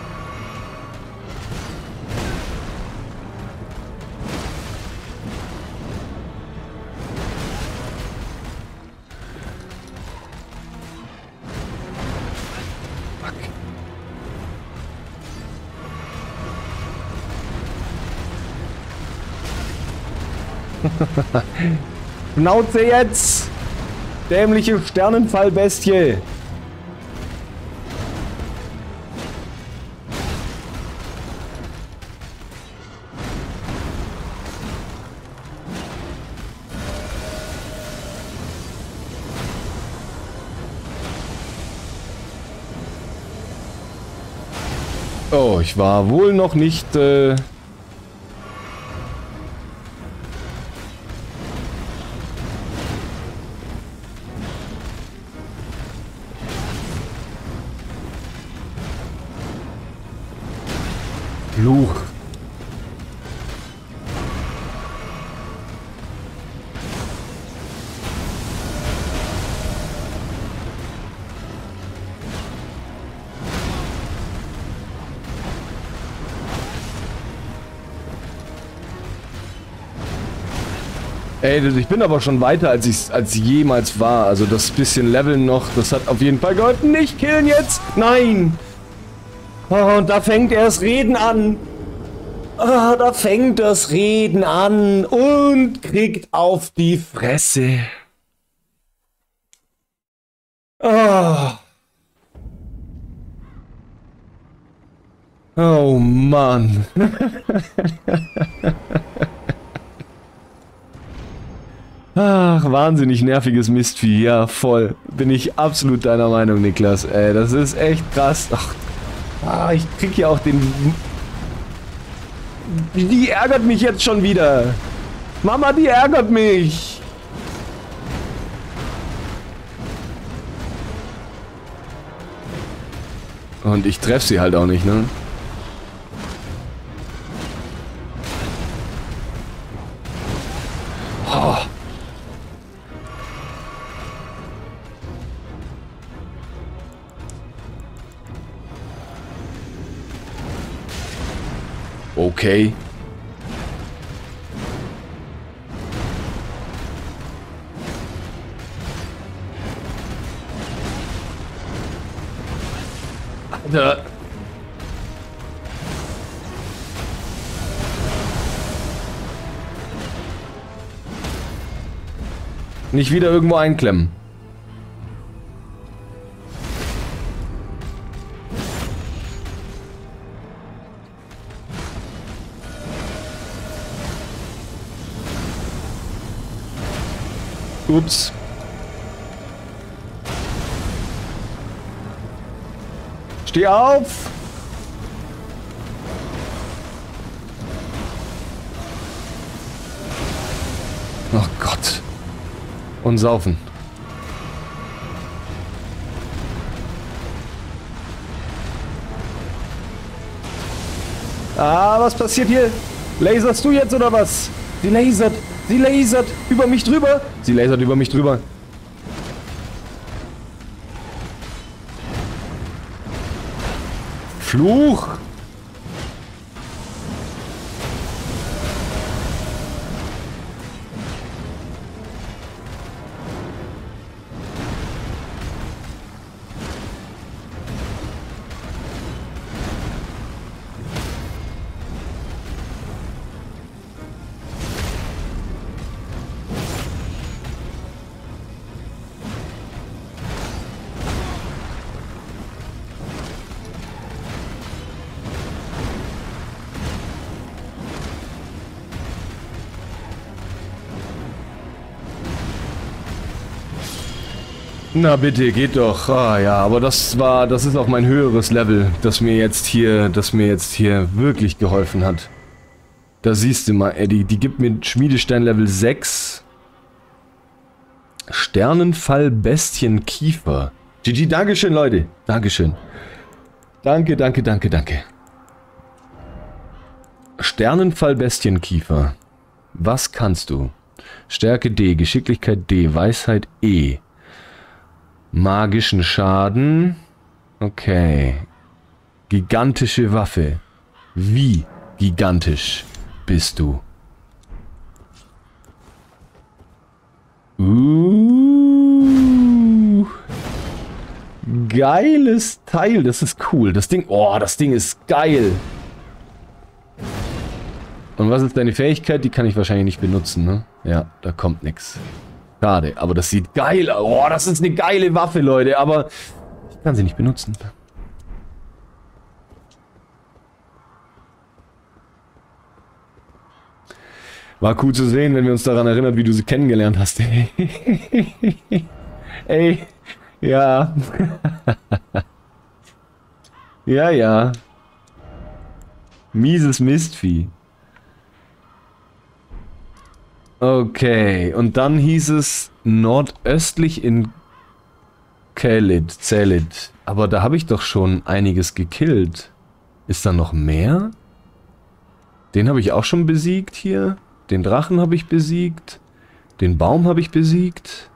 Schnauze jetzt! Dämliche Sternenfallbestie! Oh, ich war wohl noch nicht... Äh Fluch. Ey, ich bin aber schon weiter, als ich als jemals war. Also das bisschen Leveln noch, das hat auf jeden Fall geholfen. Nicht killen jetzt! Nein! Oh, und da fängt erst Reden an. Oh, da fängt das Reden an und kriegt auf die Fresse. Oh. Oh Mann. Ach, wahnsinnig nerviges Mistvieh. Ja, voll. Bin ich absolut deiner Meinung, Niklas. Ey, das ist echt krass. Ach, ah, ich krieg ja auch den... Die ärgert mich jetzt schon wieder. Mama, die ärgert mich. Und ich treffe sie halt auch nicht, ne? Oh. Okay. Alter. Nicht wieder irgendwo einklemmen. Ups. Steh auf! Oh Gott. Und saufen. Ah, was passiert hier? Laserst du jetzt oder was? Sie lasert! Sie lasert über mich drüber! Sie lasert über mich drüber. Fluch! Na bitte, geht doch. Ah ja, aber das war, das ist auch mein höheres Level, das mir jetzt hier, das mir jetzt hier wirklich geholfen hat. Da siehst du mal, Eddie, die gibt mir Schmiedestein Level sechs. Sternenfall Bestien Kiefer. G G, Dankeschön, Leute. Dankeschön. Danke, danke, danke, danke. Sternenfall Bestienkiefer. Was kannst du? Stärke D, Geschicklichkeit D, Weisheit E. Magischen Schaden. Okay. Gigantische Waffe. Wie gigantisch bist du? Uh. Geiles Teil. Das ist cool. Das Ding... Oh, das Ding ist geil. Und was ist deine Fähigkeit? Die kann ich wahrscheinlich nicht benutzen, ne? Ja, da kommt nichts. Schade, aber das sieht geil aus. Oh, das ist eine geile Waffe, Leute, aber ich kann sie nicht benutzen. War cool zu sehen, wenn wir uns daran erinnern, wie du sie kennengelernt hast. Ey, ja. Ja, ja. Mieses Mistvieh. Okay, und dann hieß es nordöstlich in Kelid, Zelid. Aber da habe ich doch schon einiges gekillt. Ist da noch mehr? Den habe ich auch schon besiegt hier. Den Drachen habe ich besiegt. Den Baum habe ich besiegt.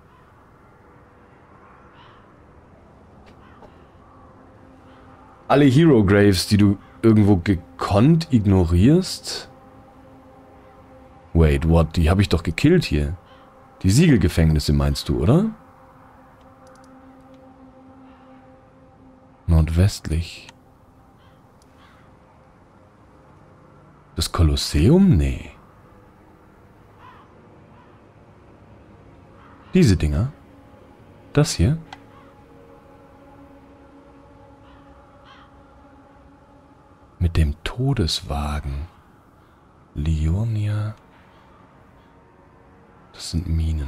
Alle Hero Graves, die du irgendwo gekonnt ignorierst? Wait, what? Die habe ich doch gekillt hier. Die Siegelgefängnisse meinst du, oder? Nordwestlich. Das Kolosseum? Nee. Diese Dinger? Das hier? Mit dem Todeswagen. Liurnia. Das sind Minen.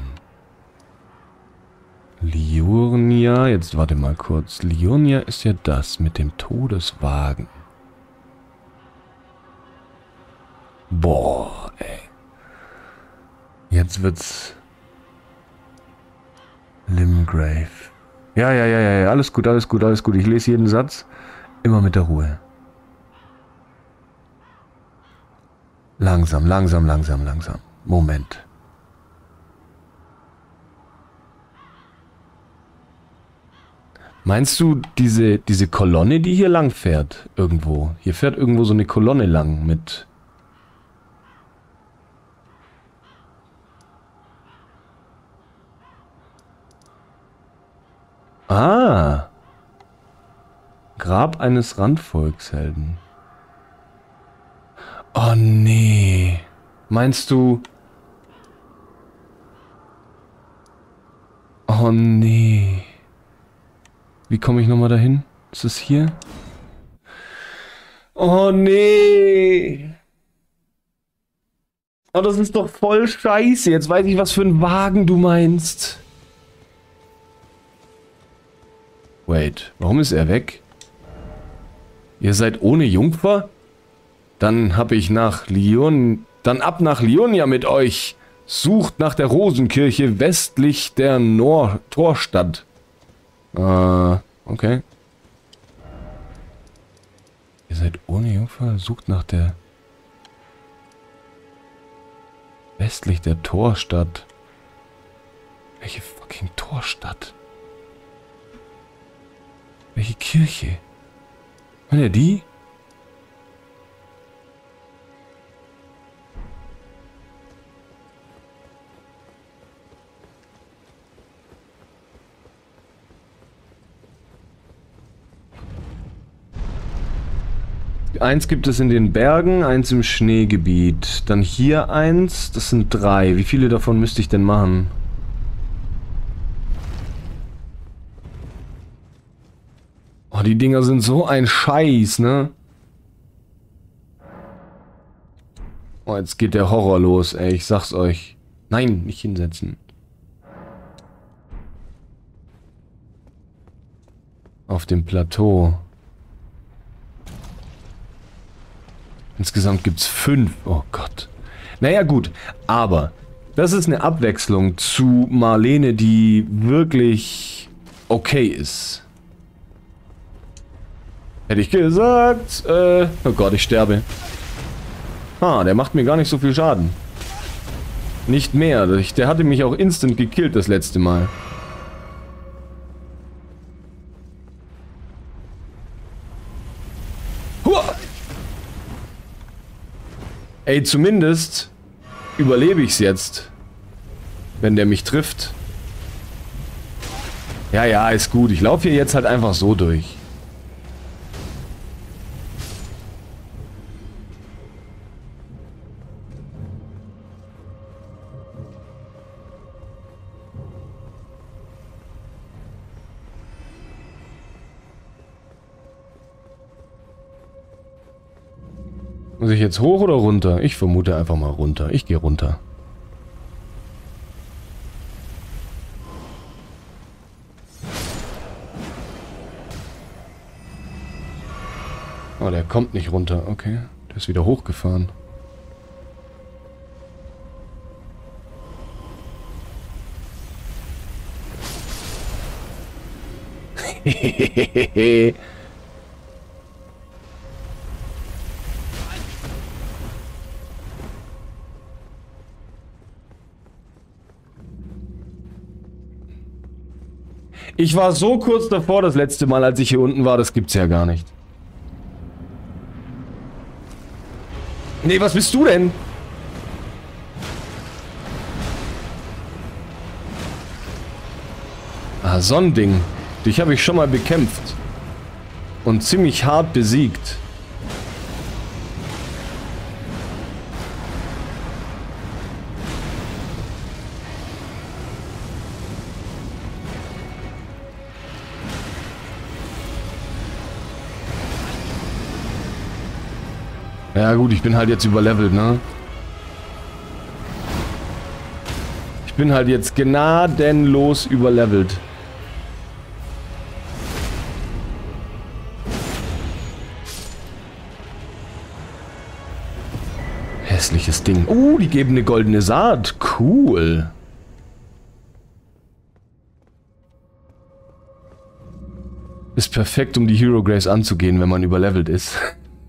Liurnia, jetzt warte mal kurz. Liurnia ist ja das mit dem Todeswagen. Boah, ey. Jetzt wird's Limgrave. Ja, ja, ja, ja, alles gut, alles gut, alles gut. Ich lese jeden Satz. Immer mit der Ruhe. Langsam, langsam, langsam, langsam. Moment. Meinst du diese, diese Kolonne, die hier lang fährt? Irgendwo. Hier fährt irgendwo so eine Kolonne lang mit... Ah. Grab eines Randvolkshelden. Oh nee. Meinst du... Oh nee. Wie komme ich nochmal dahin? Ist es hier? Oh nee. Oh, das ist doch voll scheiße. Jetzt weiß ich, was für ein Wagen du meinst. Wait, warum ist er weg? Ihr seid ohne Jungfer? Dann hab ich nach Lion... Dann ab nach Liurnia mit euch. Sucht nach der Rosenkirche westlich der Nor Torstadt. Äh, okay. Ihr seid ohne Jungfer? Sucht nach der... Westlich der Torstadt. Welche fucking Torstadt? Welche Kirche? War der die? Eins gibt es in den Bergen, eins im Schneegebiet. Dann hier eins, das sind drei. Wie viele davon müsste ich denn machen? Oh, die Dinger sind so ein Scheiß, ne? Oh, jetzt geht der Horror los, ey, ich sag's euch. Nein, nicht hinsetzen. Auf dem Plateau. Insgesamt gibt's fünf. Oh Gott. Naja, gut. Aber das ist eine Abwechslung zu Marlene, die wirklich okay ist. Hätte ich gesagt. Äh, oh Gott, ich sterbe. Ah, der macht mir gar nicht so viel Schaden. Nicht mehr. Der hatte mich auch instant gekillt das letzte Mal. Ey, zumindest überlebe ich es jetzt. Wenn der mich trifft. Ja, ja, ist gut. Ich laufe hier jetzt halt einfach so durch. Muss ich jetzt hoch oder runter? Ich vermute einfach mal runter. Ich gehe runter. Oh, der kommt nicht runter. Okay. Der ist wieder hochgefahren. Hehehehe. Ich war so kurz davor das letzte Mal, als ich hier unten war. Das gibt's ja gar nicht. Nee, was bist du denn? Ah, so ein Ding. Dich habe ich schon mal bekämpft. Und ziemlich hart besiegt. Ja gut, ich bin halt jetzt überlevelt, ne? Ich bin halt jetzt gnadenlos überlevelt. Hässliches Ding. Oh, die geben eine goldene Saat. Cool. Ist perfekt, um die Hero Grace anzugehen, wenn man überlevelt ist.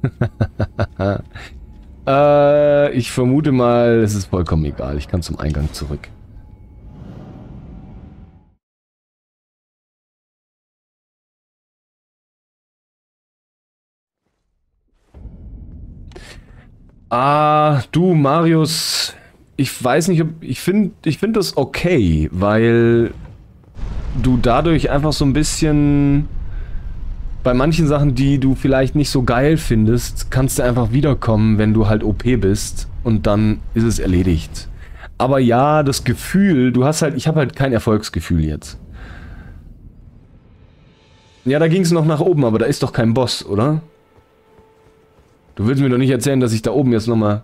äh, ich vermute mal, es ist vollkommen egal. Ich kann zum Eingang zurück. Ah, du, Marius. Ich weiß nicht, ob... Ich finde ich find das okay, weil du dadurch einfach so ein bisschen... Bei manchen Sachen, die du vielleicht nicht so geil findest, kannst du einfach wiederkommen, wenn du halt O P bist und dann ist es erledigt. Aber ja, das Gefühl, du hast halt, ich habe halt kein Erfolgsgefühl jetzt. Ja, da ging es noch nach oben, aber da ist doch kein Boss, oder? Du willst mir doch nicht erzählen, dass ich da oben jetzt nochmal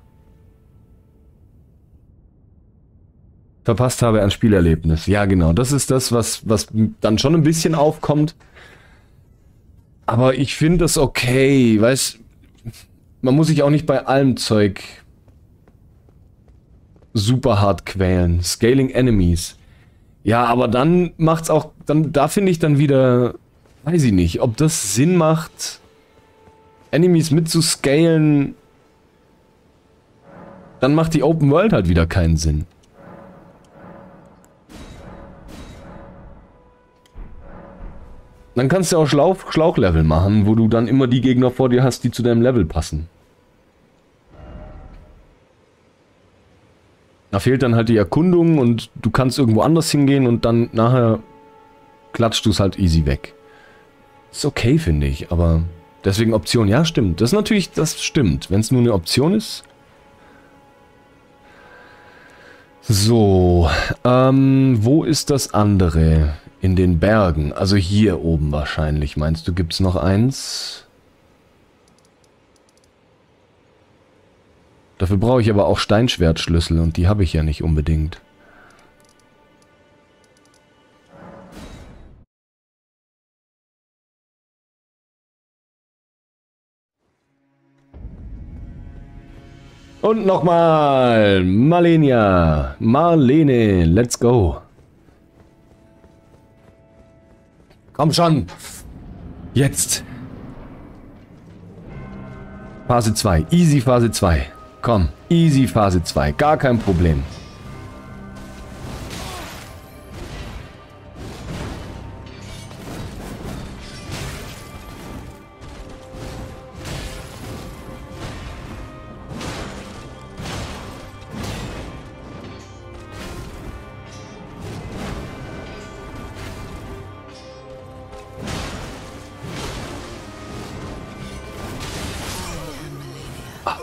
verpasst habe an Spielerlebnis. Ja, genau, das ist das, was, was dann schon ein bisschen aufkommt. Aber ich finde das okay, weißt, man muss sich auch nicht bei allem Zeug super hart quälen. Scaling Enemies. Ja, aber dann macht's auch, dann, da finde ich dann wieder, weiß ich nicht, ob das Sinn macht, Enemies mitzuscalen, dann macht die Open World halt wieder keinen Sinn. Dann kannst du auch Schlauch, Schlauchlevel machen, wo du dann immer die Gegner vor dir hast, die zu deinem Level passen. Da fehlt dann halt die Erkundung und du kannst irgendwo anders hingehen und dann nachher klatscht du es halt easy weg. Ist okay, finde ich, aber deswegen Option, ja stimmt. Das ist natürlich, das stimmt, wenn es nur eine Option ist. So, ähm, wo ist das andere? In den Bergen, also hier oben wahrscheinlich. Meinst du, gibt's noch eins? Dafür brauche ich aber auch Steinschwertschlüssel und die habe ich ja nicht unbedingt. Und nochmal, Malenia, Marlene, let's go. Komm schon. Jetzt. Phase zwei. Easy Phase zwei. Komm. Easy Phase zwei. Gar kein Problem.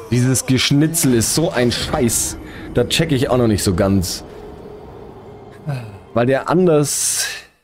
Dieses Geschnitzel ist so ein Scheiß. Da checke ich auch noch nicht so ganz. Weil der anders...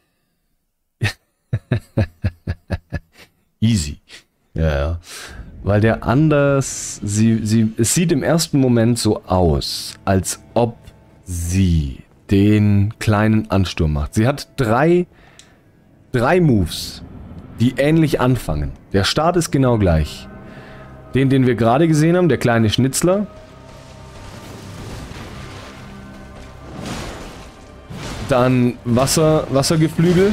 Easy. Ja, ja. Weil der anders... Sie, sie, es sieht im ersten Moment so aus, als ob sie den kleinen Ansturm macht. Sie hat drei, drei Moves, die ähnlich anfangen. Der Start ist genau gleich. Den, den wir gerade gesehen haben, der kleine Schnitzler. Dann Wasser, Wassergeflügel.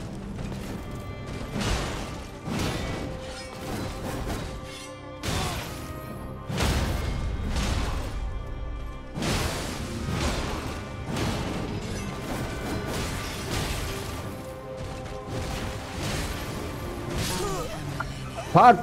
Fuck!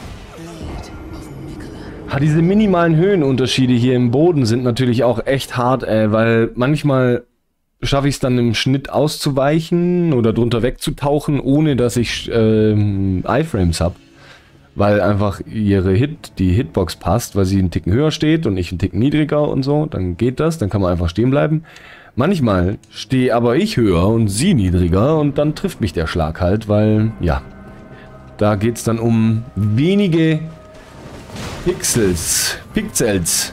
Ha, diese minimalen Höhenunterschiede hier im Boden sind natürlich auch echt hart, ey, weil manchmal schaffe ich es dann im Schnitt auszuweichen oder drunter wegzutauchen, ohne dass ich ähm, Iframes habe. Weil einfach ihre Hit, die Hitbox passt, weil sie einen Ticken höher steht und ich einen Ticken niedriger und so, dann geht das, dann kann man einfach stehen bleiben. Manchmal stehe aber ich höher und sie niedriger und dann trifft mich der Schlag halt, weil, ja, da geht es dann um wenige Pixels. Pixels.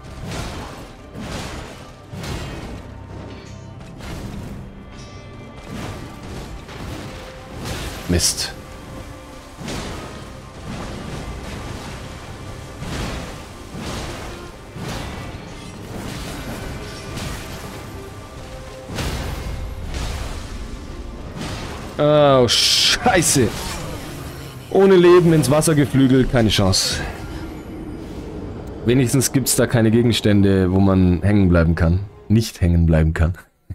Mist. Oh, Scheiße. Ohne Leben ins Wasser geflügelt, keine Chance. Wenigstens gibt es da keine Gegenstände, wo man hängen bleiben kann. Nicht hängen bleiben kann.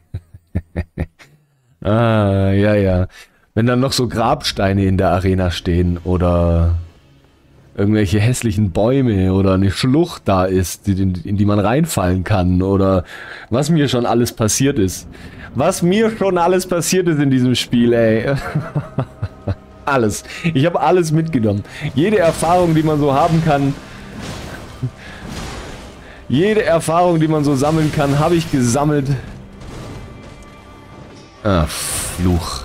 Ah, ja, ja. Wenn dann noch so Grabsteine in der Arena stehen oder irgendwelche hässlichen Bäume oder eine Schlucht da ist, die, in die man reinfallen kann oder was mir schon alles passiert ist. Was mir schon alles passiert ist in diesem Spiel, ey. Alles. Ich habe alles mitgenommen. Jede Erfahrung, die man so haben kann. Jede Erfahrung, die man so sammeln kann, habe ich gesammelt. Ah, Fluch.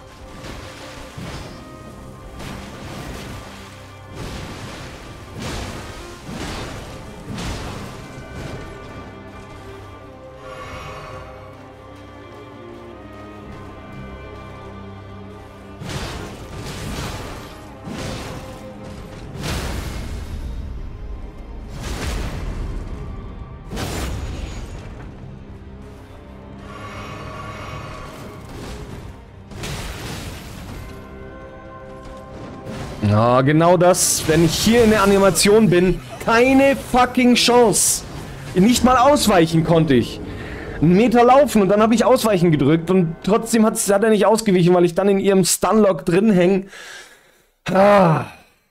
Ja, genau das. Wenn ich hier in der Animation bin, keine fucking Chance. Nicht mal ausweichen konnte ich. Einen Meter laufen und dann habe ich Ausweichen gedrückt und trotzdem hat's, hat er nicht ausgewichen, weil ich dann in ihrem Stunlock drin hänge. Ah.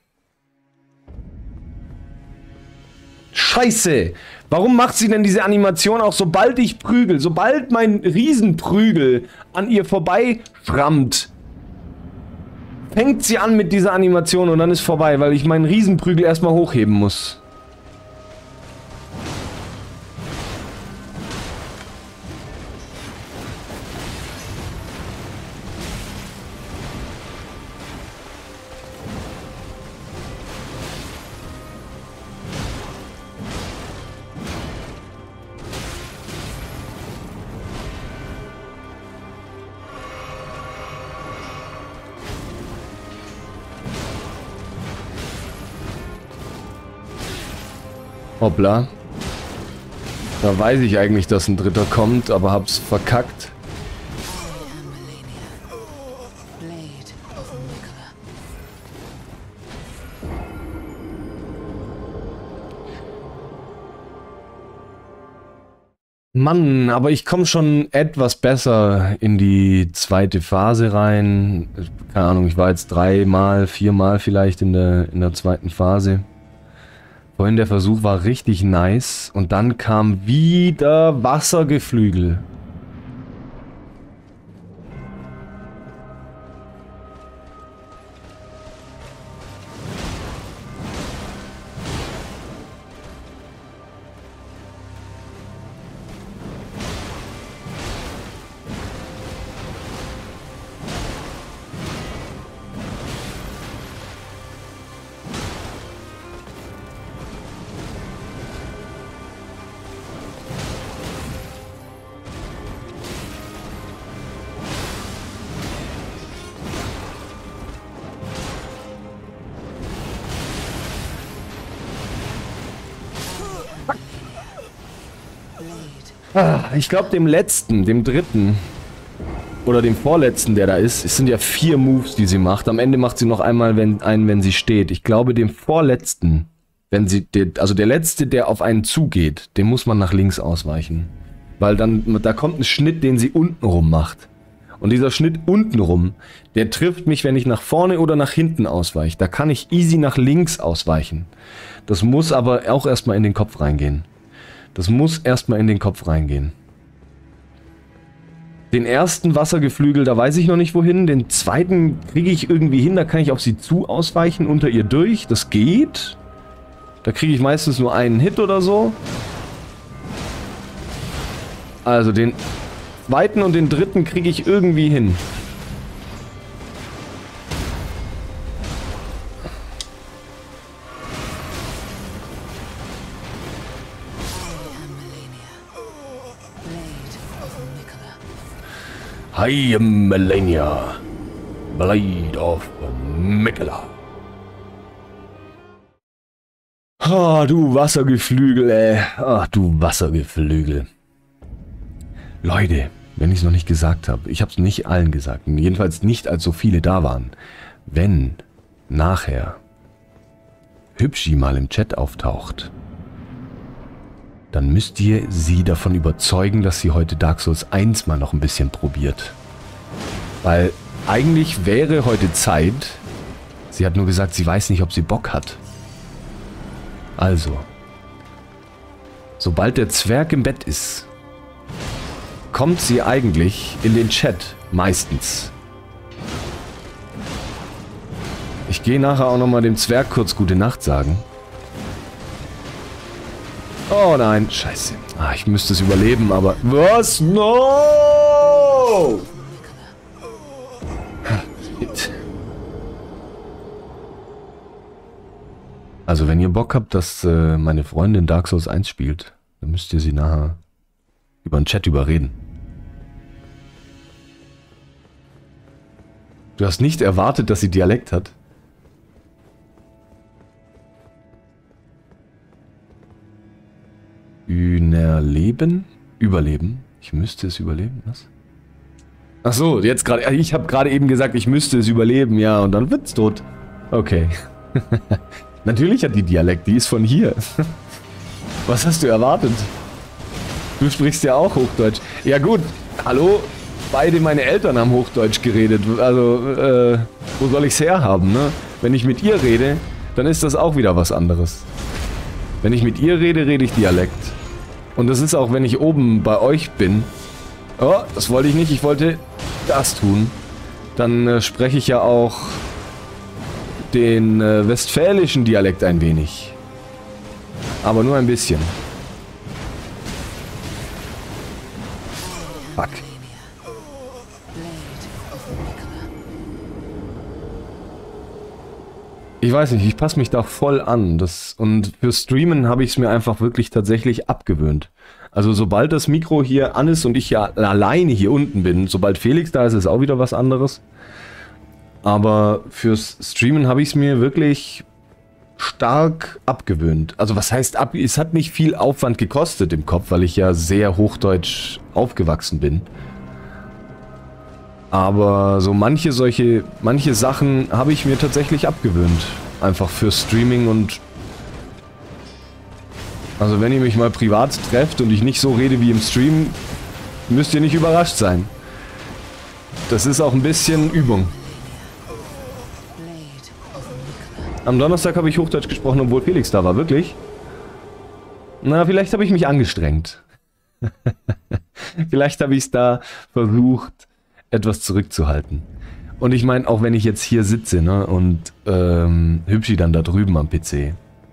Scheiße. Warum macht sie denn diese Animation auch, sobald ich prügel, sobald mein Riesenprügel an ihr vorbei schrammt? Fängt sie an mit dieser Animation und dann ist vorbei, weil ich meinen Riesenprügel erstmal hochheben muss. Hoppla. Da weiß ich eigentlich, dass ein Dritter kommt, aber hab's verkackt. Mann, aber ich komme schon etwas besser in die zweite Phase rein. Keine Ahnung, ich war jetzt dreimal, viermal vielleicht in der, in der zweiten Phase. Vorhin der Versuch war richtig nice und dann kam wieder Wassergeflügel. Ah, ich glaube dem letzten, dem dritten oder dem vorletzten, der da ist, es sind ja vier Moves, die sie macht. Am Ende macht sie noch einmal wenn, einen, wenn sie steht. Ich glaube dem vorletzten, wenn sie, also der letzte, der auf einen zugeht, dem muss man nach links ausweichen. Weil dann, da kommt ein Schnitt, den sie untenrum macht. Und dieser Schnitt untenrum, der trifft mich, wenn ich nach vorne oder nach hinten ausweiche. Da kann ich easy nach links ausweichen. Das muss aber auch erstmal in den Kopf reingehen. Das muss erstmal in den Kopf reingehen. Den ersten Wassergeflügel, da weiß ich noch nicht wohin. Den zweiten kriege ich irgendwie hin, da kann ich auf sie zu ausweichen, unter ihr durch. Das geht. Da kriege ich meistens nur einen Hit oder so. Also den zweiten und den dritten kriege ich irgendwie hin. I am Malenia, Blade of Miquella. Ah, du Wassergeflügel, ey. Ach, du Wassergeflügel. Leute, wenn ich es noch nicht gesagt habe, ich habe es nicht allen gesagt, jedenfalls nicht, als so viele da waren. Wenn nachher Hübschi mal im Chat auftaucht, dann müsst ihr sie davon überzeugen, dass sie heute Dark Souls eins mal noch ein bisschen probiert. Weil eigentlich wäre heute Zeit, sie hat nur gesagt, sie weiß nicht, ob sie Bock hat. Also, sobald der Zwerg im Bett ist, kommt sie eigentlich in den Chat, meistens. Ich gehe nachher auch nochmal dem Zwerg kurz gute Nacht sagen. Oh nein, scheiße. Ah, ich müsste es überleben, aber... Was? No! Also wenn ihr Bock habt, dass äh, meine Freundin Dark Souls eins spielt, dann müsst ihr sie nachher über den Chat überreden. Du hast nicht erwartet, dass sie Dialekt hat? Überleben? Überleben? Ich müsste es überleben, was? Ach so, jetzt gerade, ich habe gerade eben gesagt, ich müsste es überleben, ja, und dann wird's tot. Okay. Natürlich hat die Dialekt, die ist von hier. Was hast du erwartet? Du sprichst ja auch Hochdeutsch. Ja gut, hallo, beide meine Eltern haben Hochdeutsch geredet, also, äh, wo soll ich's herhaben, ne? Wenn ich mit ihr rede, dann ist das auch wieder was anderes. Wenn ich mit ihr rede, rede ich Dialekt. Und das ist auch, wenn ich oben bei euch bin. Oh, das wollte ich nicht, ich wollte das tun. Dann äh, spreche ich ja auch den äh, westfälischen Dialekt ein wenig. Aber nur ein bisschen. Fuck. Ich weiß nicht, ich passe mich da voll an. Das, und für Streamen habe ich es mir einfach wirklich tatsächlich abgewöhnt. Also sobald das Mikro hier an ist und ich ja alleine hier unten bin, sobald Felix da ist, ist auch wieder was anderes. Aber fürs Streamen habe ich es mir wirklich stark abgewöhnt. Also was heißt ab? Es hat nicht viel Aufwand gekostet im Kopf, weil ich ja sehr hochdeutsch aufgewachsen bin. Aber so manche solche, manche Sachen habe ich mir tatsächlich abgewöhnt. Einfach für Streaming und... Also wenn ihr mich mal privat trefft und ich nicht so rede wie im Stream, müsst ihr nicht überrascht sein. Das ist auch ein bisschen Übung. Am Donnerstag habe ich Hochdeutsch gesprochen, obwohl Felix da war. Wirklich? Na, vielleicht habe ich mich angestrengt. Vielleicht habe ich es da versucht, etwas zurückzuhalten. Und ich meine, auch wenn ich jetzt hier sitze, ne, und ähm, Hübschi dann da drüben am P C.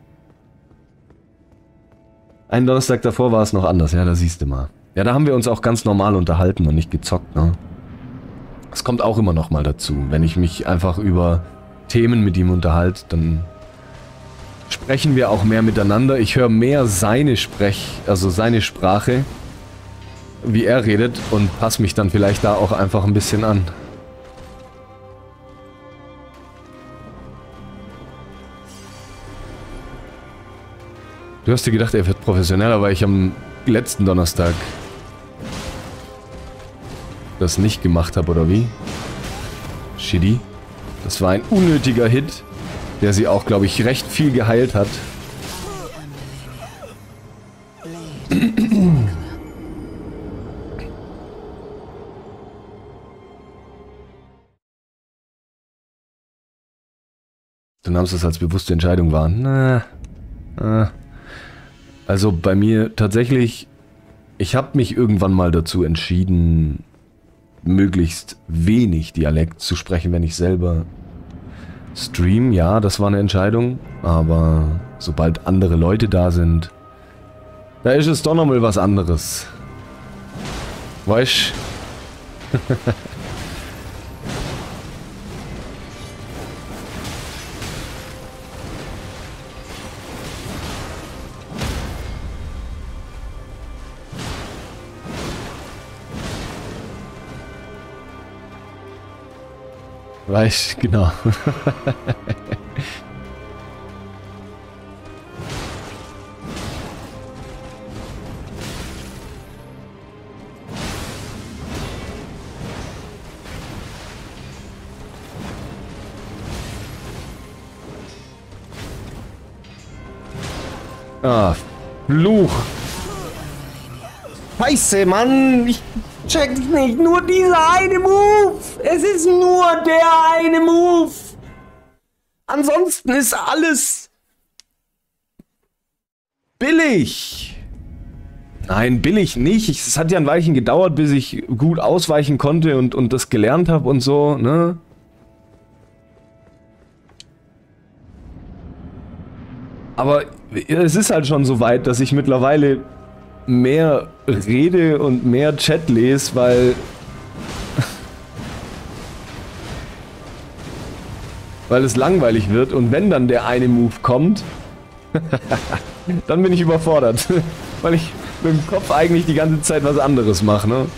Einen Donnerstag davor war es noch anders, ja, da siehst du mal. Ja, da haben wir uns auch ganz normal unterhalten und nicht gezockt, ne. Das kommt auch immer noch mal dazu. Wenn ich mich einfach über Themen mit ihm unterhalte, dann sprechen wir auch mehr miteinander. Ich höre mehr seine Sprech, also seine Sprache, wie er redet, und passe mich dann vielleicht da auch einfach ein bisschen an. Du hast dir gedacht, er wird professioneller, weil ich am letzten Donnerstag das nicht gemacht habe, oder wie? Shitty. Das war ein unnötiger Hit, der sie auch, glaube ich, recht viel geheilt hat. Du nahmst es als bewusste Entscheidung wahr. Na, na. Also bei mir tatsächlich, ich habe mich irgendwann mal dazu entschieden, möglichst wenig Dialekt zu sprechen, wenn ich selber stream. Ja, das war eine Entscheidung, aber sobald andere Leute da sind, da ist es doch nochmal was anderes. Weißt du? Weiß, genau. Ah, Fluch. Scheiße, Mann. Ich check nicht. Nur dieser eine Move. Es ist nur der eine Move. Ansonsten ist alles billig. Nein, billig nicht. Ich, es hat ja ein Weilchen gedauert, bis ich gut ausweichen konnte und, und das gelernt habe und so, ne? Aber es ist halt schon so weit, dass ich mittlerweile mehr rede und mehr Chat lese, weil... weil es langweilig wird und wenn dann der eine Move kommt, dann bin ich überfordert. Weil ich mit dem Kopf eigentlich die ganze Zeit was anderes mache, ne?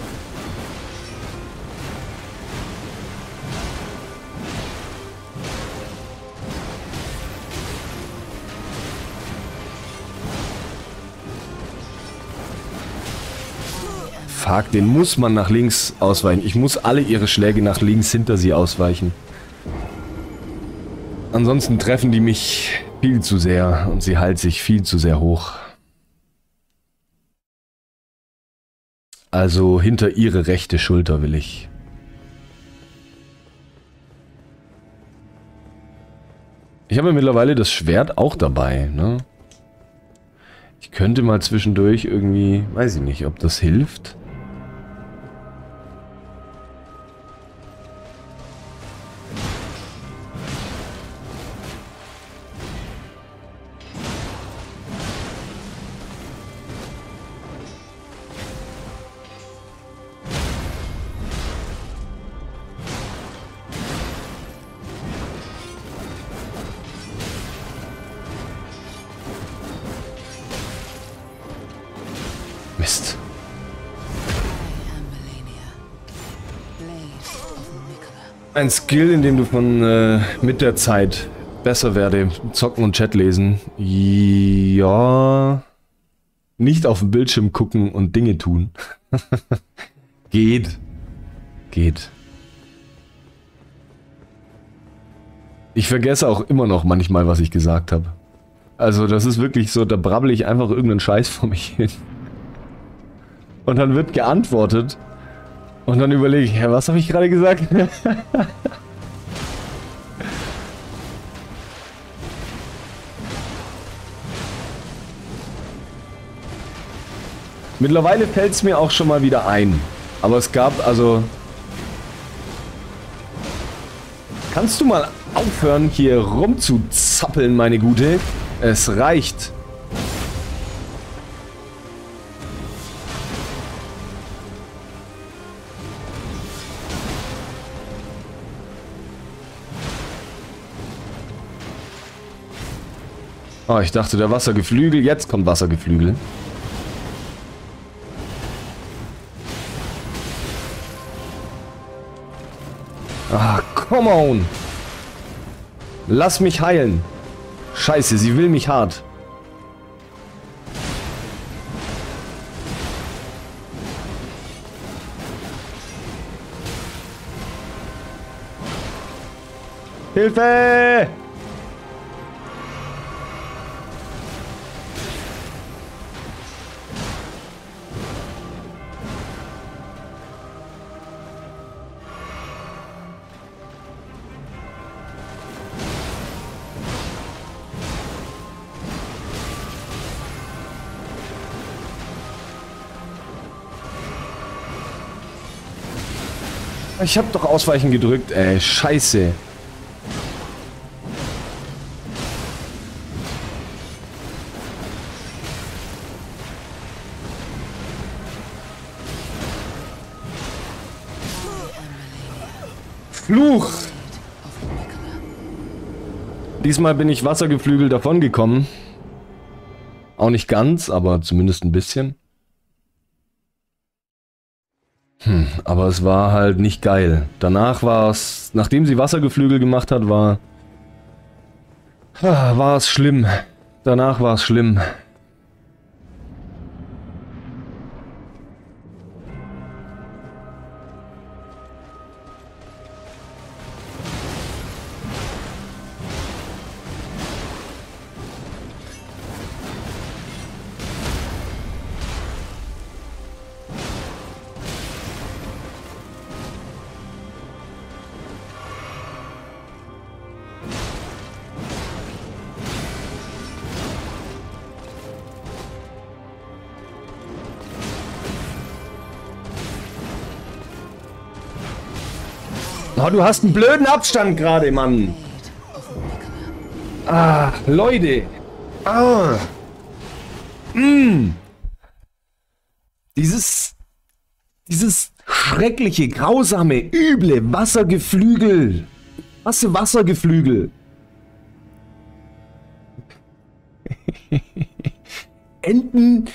Fuck, den muss man nach links ausweichen. Ich muss alle ihre Schläge nach links hinter sie ausweichen. Ansonsten treffen die mich viel zu sehr und sie heilt sich viel zu sehr hoch. Also hinter ihre rechte Schulter will ich. Ich habe mittlerweile das Schwert auch dabei, ne? Ich könnte mal zwischendurch irgendwie, weiß ich nicht, ob das hilft. Mist. Ein Skill, in dem du von äh, mit der Zeit besser werde, zocken und Chat lesen. Ja. Nicht auf den Bildschirm gucken und Dinge tun. Geht. Geht. Ich vergesse auch immer noch manchmal, was ich gesagt habe. Also das ist wirklich so, da brabbel ich einfach irgendeinen Scheiß vor mich hin. Und dann wird geantwortet. Und dann überlege ich, hä, was habe ich gerade gesagt? Mittlerweile fällt es mir auch schon mal wieder ein. Aber es gab also... Kannst du mal aufhören, hier rumzuzappeln, meine Gute? Es reicht. Oh, ich dachte, der Wassergeflügel. Jetzt kommt Wassergeflügel. Ah, come on. Lass mich heilen. Scheiße, sie will mich hart. Hilfe! Ich hab doch Ausweichen gedrückt, ey, scheiße. Fluch! Diesmal bin ich wassergeflügelt davongekommen. Auch nicht ganz, aber zumindest ein bisschen. Hm, aber es war halt nicht geil. Danach war es, nachdem sie Wassergeflügel gemacht hat, war... war es schlimm. Danach war es schlimm. Oh, du hast einen blöden Abstand gerade, Mann. Ah, Leute. Ah. Mm. Dieses... Dieses schreckliche, grausame, üble Wassergeflügel. Was für Wassergeflügel? Enten...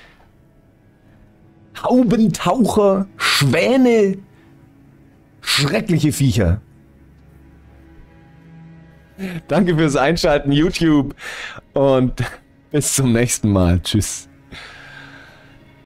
Haubentaucher... Schwäne... Schreckliche Viecher. Danke fürs Einschalten, YouTube. Und bis zum nächsten Mal. Tschüss.